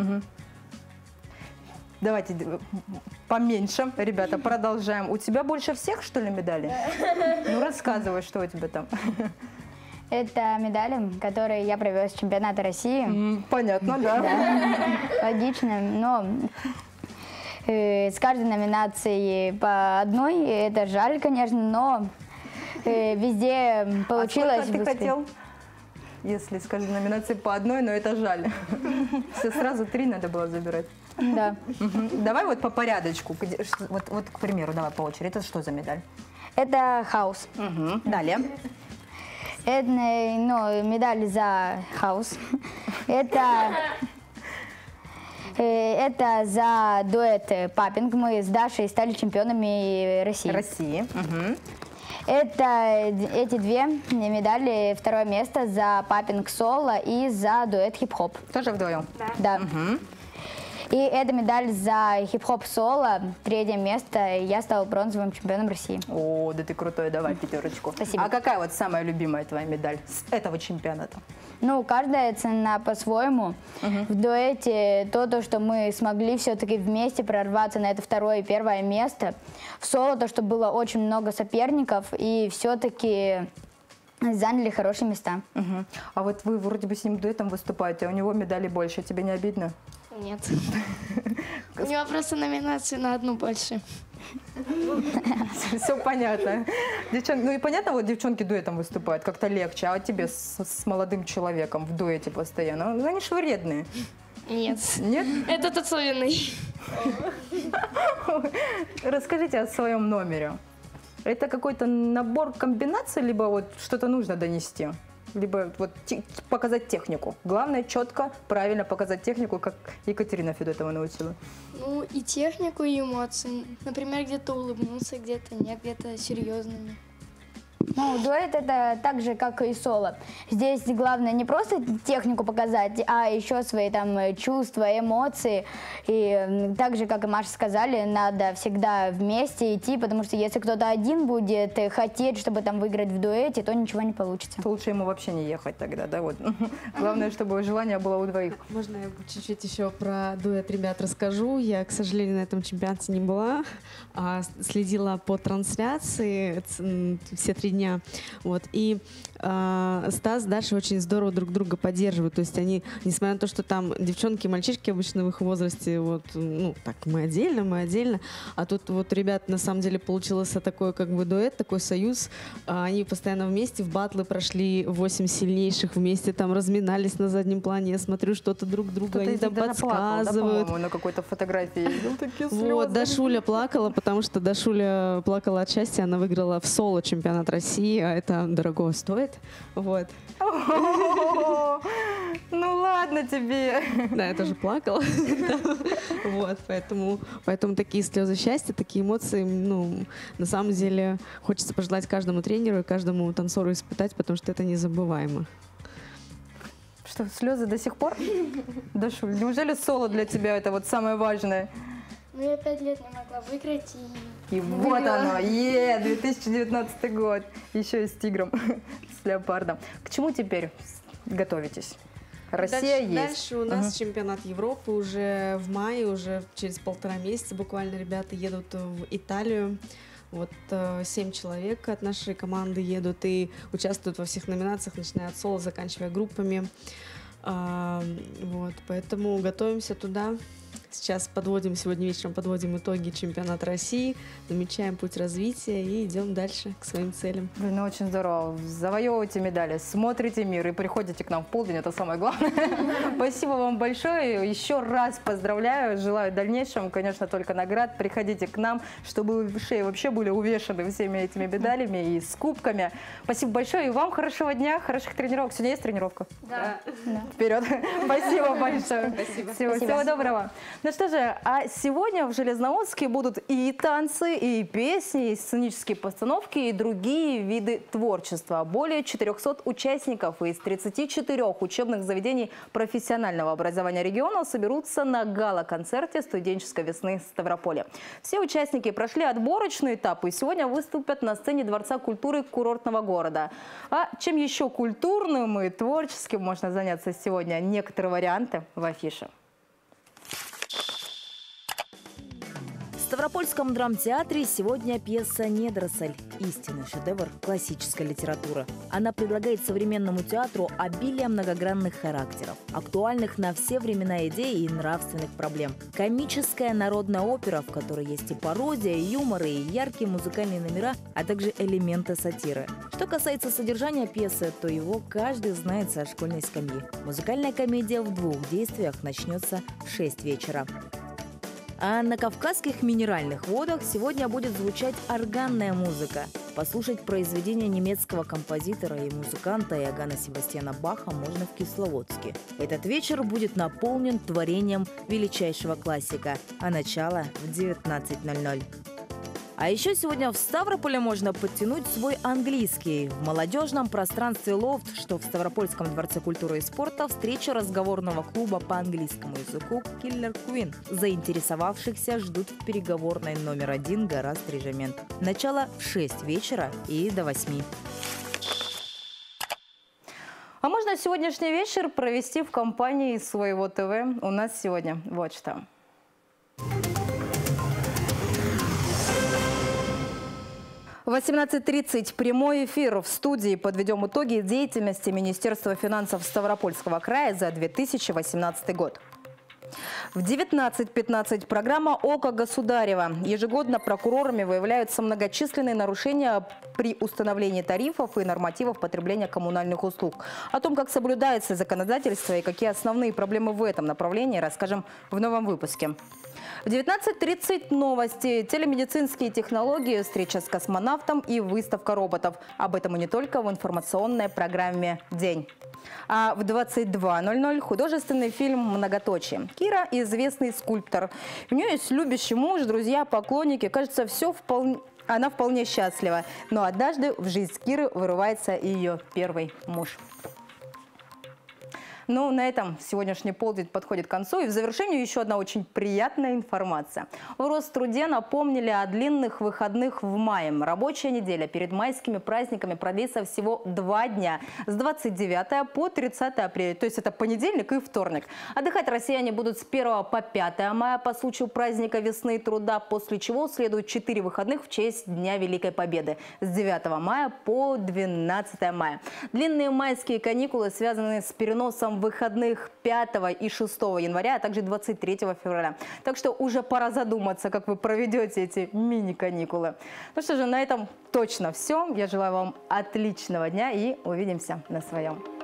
Speaker 1: Давайте поменьше, ребята, продолжаем. У тебя больше всех, что ли, медалей? Ну, рассказывай, что у тебя там.
Speaker 18: Это медали, которые я привез с чемпионата России.
Speaker 1: Понятно, да.
Speaker 18: Логично, но с каждой номинацией по одной, это жаль, конечно, но везде получилось.
Speaker 1: А сколько ты хотел? Если с каждой номинацией по одной, но это жаль. Все сразу 3 надо было забирать.
Speaker 18: Да.
Speaker 1: Давай вот по порядочку. Вот, к примеру, давай по очереди. Это что за медаль?
Speaker 18: Это хаус.
Speaker 1: Далее.
Speaker 18: Это медаль за хаус. Это за дуэт паппинг. Мы с Дашей стали чемпионами России. Это эти 2 медали, 2-е место за паппинг соло и за дуэт хип-хоп.
Speaker 1: Тоже вдвоем?
Speaker 18: Да. И эта медаль за хип-хоп соло, 3-е место, я стала бронзовым чемпионом России.
Speaker 1: О, да ты крутой, давай 5.
Speaker 18: Спасибо.
Speaker 1: А какая вот самая любимая твоя медаль с этого чемпионата?
Speaker 18: Ну, каждая цена по-своему. В дуэте то, что мы смогли все-таки вместе прорваться на это 2-е и 1-е место. В соло то, что было очень много соперников и все-таки заняли хорошие места.
Speaker 1: А вот вы вроде бы с ним дуэтом выступаете, а у него медалей больше. Тебе не обидно?
Speaker 16: Нет. У него просто номинации на 1 больше.
Speaker 1: Все понятно. Ну и понятно, вот девчонки дуэтом выступают, как-то легче, а тебе с молодым человеком в дуэте постоянно? Ну, они ж вредные.
Speaker 16: Нет.
Speaker 1: Нет?
Speaker 16: Это тот особенный.
Speaker 1: Расскажите о своем номере. Это какой-то набор комбинаций, либо вот что-то нужно донести? Либо вот показать технику. Главное четко, правильно показать технику, как Екатерина Федотова научила.
Speaker 16: Ну и технику, и эмоции. Например, где-то улыбнуться, где-то нет, где-то серьезными.
Speaker 18: Ну, дуэт это так же, как и соло. Здесь главное не просто технику показать, а еще свои там чувства, эмоции. И так же, как и Маша сказали, надо всегда вместе идти, потому что если кто-то один будет хотеть, чтобы там выиграть в дуэте, то ничего не получится.
Speaker 1: То лучше ему вообще не ехать тогда, да? Вот. Главное, чтобы желание было у двоих.
Speaker 15: Можно я чуть-чуть еще про дуэт ребят расскажу? Я, к сожалению, на этом чемпионате не была, а следила по трансляции все 3 дня дня. Вот. И Стас, Даша очень здорово друг друга поддерживают. То есть они, несмотря на то, что там девчонки и мальчишки обычно в их возрасте, вот, ну, так, мы отдельно, а тут вот ребят, на самом деле, получился такой как бы дуэт, такой союз. Они постоянно вместе в батлы прошли 8 сильнейших, вместе там разминались на заднем плане. Я смотрю, что-то друг друга они там подсказывают.
Speaker 1: Да, на какой-то фотографии. Такие слезы.
Speaker 15: Вот, Дашуля плакала, потому что Дашуля плакала от счастья, она выиграла в соло чемпионат России, а это дорого стоит. Вот.
Speaker 1: Ну ладно тебе.
Speaker 15: Да, я тоже плакала. Вот, поэтому такие слезы счастья, такие эмоции, ну, на самом деле хочется пожелать каждому тренеру и каждому танцору испытать, потому что это незабываемо.
Speaker 1: Что, слезы до сих пор? Дашуль, неужели соло для тебя это вот самое важное?
Speaker 2: Ну, я 5 лет не могла выиграть
Speaker 1: И вот оно, 2019 год. Еще и с тигром, с леопардом. К чему теперь готовитесь? Россия есть.
Speaker 15: Дальше у нас чемпионат Европы уже в мае, уже через 1,5 месяца буквально ребята едут в Италию. Вот 7 человек от нашей команды едут и участвуют во всех номинациях, начиная от соло, заканчивая группами. Вот, поэтому готовимся туда. Сейчас сегодня вечером подводим итоги чемпионата России, намечаем путь развития и идем дальше к своим целям.
Speaker 1: Блин, ну очень здорово. Завоевываете медали, смотрите мир и приходите к нам в полдень, это самое главное. Спасибо вам большое. Еще раз поздравляю, желаю в дальнейшем, конечно, только наград. Приходите к нам, чтобы шеи вообще были увешаны всеми этими медалями и с кубками. Спасибо большое и вам хорошего дня, хороших тренировок. Сегодня есть тренировка?
Speaker 2: Да.
Speaker 1: Вперед. Спасибо большое. Всего доброго. Ну что же, а сегодня в Железноводске будут и танцы, и песни, и сценические постановки, и другие виды творчества. Более 400 участников из 34 учебных заведений профессионального образования региона соберутся на гала-концерте студенческой весны в Ставрополе. Все участники прошли отборочный этап и сегодня выступят на сцене Дворца культуры курортного города. А чем еще культурным и творческим можно заняться сегодня? Некоторые варианты в афише.
Speaker 20: В Ставропольском драмтеатре сегодня пьеса «Недоросль» – истинный шедевр классической литературы. Она предлагает современному театру обилие многогранных характеров, актуальных на все времена идей и нравственных проблем. Комическая народная опера, в которой есть и пародия, и юмор, и яркие музыкальные номера, а также элементы сатиры. Что касается содержания пьесы, то его каждый знает со школьной скамьи. Музыкальная комедия в 2 действиях начнется в 6 вечера. А на Кавказских минеральных водах сегодня будет звучать органная музыка. Послушать произведения немецкого композитора и музыканта Иоганна Себастьяна Баха можно в Кисловодске. Этот вечер будет наполнен творением величайшего классика, а начало в 19:00. А еще сегодня в Ставрополе можно подтянуть свой английский. В молодежном пространстве «Лофт», что в Ставропольском дворце культуры и спорта, встреча разговорного клуба по английскому языку «Killer Queen». Заинтересовавшихся ждут в переговорной номер 1 «Гора Стрижемент». Начало в 6 вечера и до 8.
Speaker 1: А можно сегодняшний вечер провести в компании своего ТВ. У нас сегодня вот что. В 18:30 прямой эфир в студии. Подведем итоги деятельности Министерства финансов Ставропольского края за 2018 год. В 19:15 программа «Око Государева». Ежегодно прокурорами выявляются многочисленные нарушения при установлении тарифов и нормативов потребления коммунальных услуг. О том, как соблюдается законодательство и какие основные проблемы в этом направлении, расскажем в новом выпуске. В 19:30 новости, телемедицинские технологии, встреча с космонавтом и выставка роботов. Об этом и не только в информационной программе «День». А в 22:00 художественный фильм «Многоточие». Кира – известный скульптор. У нее есть любящий муж, друзья, поклонники. Кажется, она вполне счастлива. Но однажды в жизнь Киры вырывается и ее первый муж. Ну, на этом сегодняшний полдень подходит к концу. И в завершении еще одна очень приятная информация. В Роструде напомнили о длинных выходных в мае. Рабочая неделя перед майскими праздниками продлится всего 2 дня. С 29 по 30 апреля. То есть это понедельник и вторник. Отдыхать россияне будут с 1 по 5 мая по случаю праздника весны и труда. После чего следует 4 выходных в честь Дня Великой Победы. С 9 мая по 12 мая. Длинные майские каникулы связаны с переносом выходных 5 и 6 января, а также 23 февраля. Так что уже пора задуматься, как вы проведете эти мини-каникулы. Ну что же, на этом точно все. Я желаю вам отличного дня и увидимся на своем.